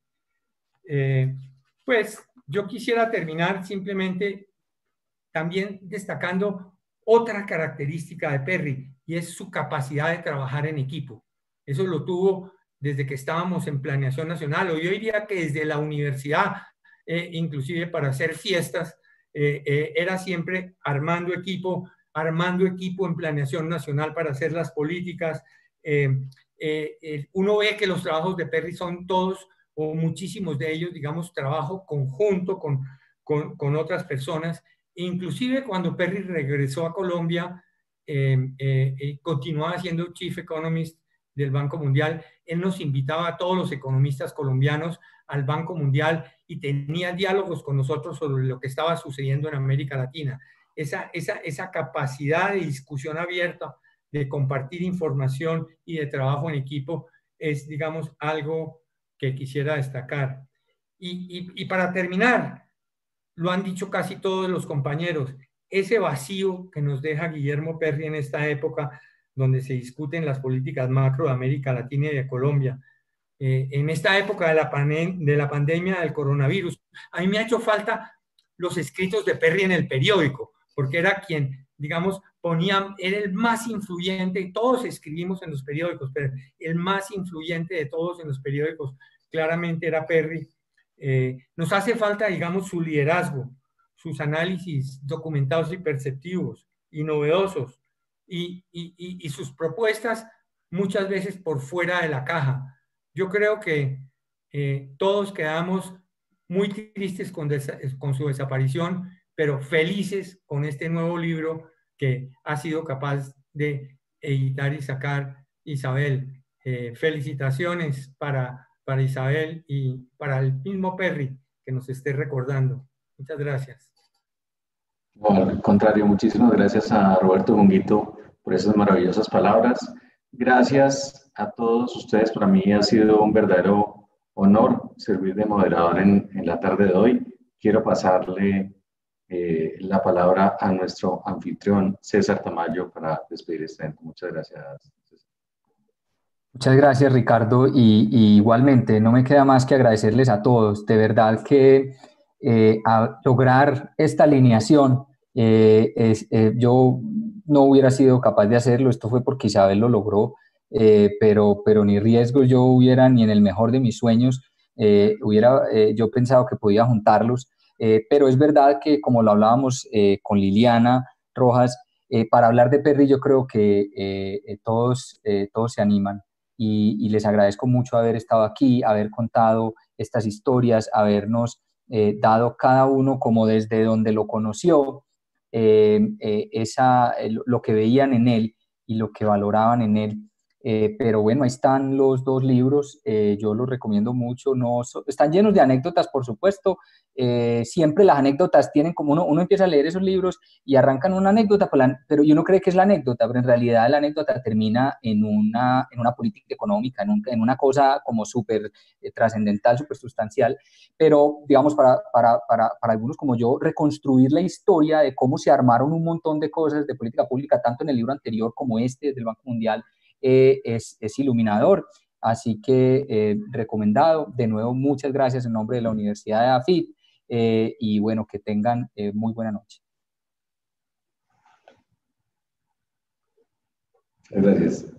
Eh, pues yo quisiera terminar simplemente también destacando otra característica de Perry, y es su capacidad de trabajar en equipo. Eso lo tuvo desde que estábamos en Planeación Nacional, o yo diría que desde la universidad, eh, inclusive para hacer fiestas, eh, eh, era siempre armando equipo, armando equipo en Planeación Nacional para hacer las políticas. Eh, eh, eh, uno ve que los trabajos de Perry son todos, o muchísimos de ellos, digamos, trabajo conjunto con, con, con otras personas. Inclusive cuando Perry regresó a Colombia, eh, eh, eh, continuaba siendo Chief Economist del Banco Mundial. Él nos invitaba a todos los economistas colombianos al Banco Mundial y tenía diálogos con nosotros sobre lo que estaba sucediendo en América Latina. Esa, esa, esa capacidad de discusión abierta, de compartir información y de trabajo en equipo es, digamos, algo que quisiera destacar. Y, y, y para terminar, lo han dicho casi todos los compañeros, ese vacío que nos deja Guillermo Perry en esta época donde se discuten las políticas macro de América Latina y de Colombia, eh, en esta época de la, de la pandemia del coronavirus, a mí me ha hecho falta los escritos de Perry en el periódico, porque era quien, digamos, ponía, era el más influyente, todos escribimos en los periódicos, pero el más influyente de todos en los periódicos claramente era Perry. Eh, nos hace falta, digamos, su liderazgo, sus análisis documentados y perceptivos y novedosos, y, y, y, y sus propuestas muchas veces por fuera de la caja. Yo creo que eh, todos quedamos muy tristes con, con su desaparición, pero felices con este nuevo libro que ha sido capaz de editar y sacar Isabel. Eh, felicitaciones para, para Isabel y para el mismo Perry que nos esté recordando. Muchas gracias. No, al contrario, muchísimas gracias a Roberto Junguito por esas maravillosas palabras. Gracias a todos ustedes. Para mí ha sido un verdadero honor servir de moderador en, en la tarde de hoy. Quiero pasarle eh, la palabra a nuestro anfitrión, César Tamayo, para despedir este evento. Muchas gracias, César. Muchas gracias, Ricardo. Y, y igualmente, no me queda más que agradecerles a todos. De verdad que eh, a lograr esta alineación, eh, es, eh, yo no hubiera sido capaz de hacerlo. Esto fue porque Isabel lo logró, eh, pero, pero ni riesgo yo hubiera, ni en el mejor de mis sueños, eh, hubiera eh, yo pensado que podía juntarlos. Eh, pero es verdad que, como lo hablábamos eh, con Liliana Rojas, eh, para hablar de Perry yo creo que eh, todos, eh, todos se animan. Y, y les agradezco mucho haber estado aquí, haber contado estas historias, habernos eh, dado cada uno como desde donde lo conoció, eh, eh, esa, eh, lo que veían en él y lo que valoraban en él. Eh, pero bueno, ahí están los dos libros, eh, yo los recomiendo mucho, no, so, están llenos de anécdotas, por supuesto. Eh, siempre las anécdotas tienen como uno, uno empieza a leer esos libros y arrancan una anécdota, pero uno cree que es la anécdota, pero en realidad la anécdota termina en una, en una política económica, en, un, en una cosa como súper eh, trascendental, súper sustancial. Pero digamos, para, para, para, para algunos como yo, reconstruir la historia de cómo se armaron un montón de cosas de política pública, tanto en el libro anterior como este del Banco Mundial, Eh, es, es iluminador. Así que eh, recomendado. De nuevo, muchas gracias en nombre de la Universidad de AFIT eh, y bueno, que tengan eh, muy buena noche. Gracias.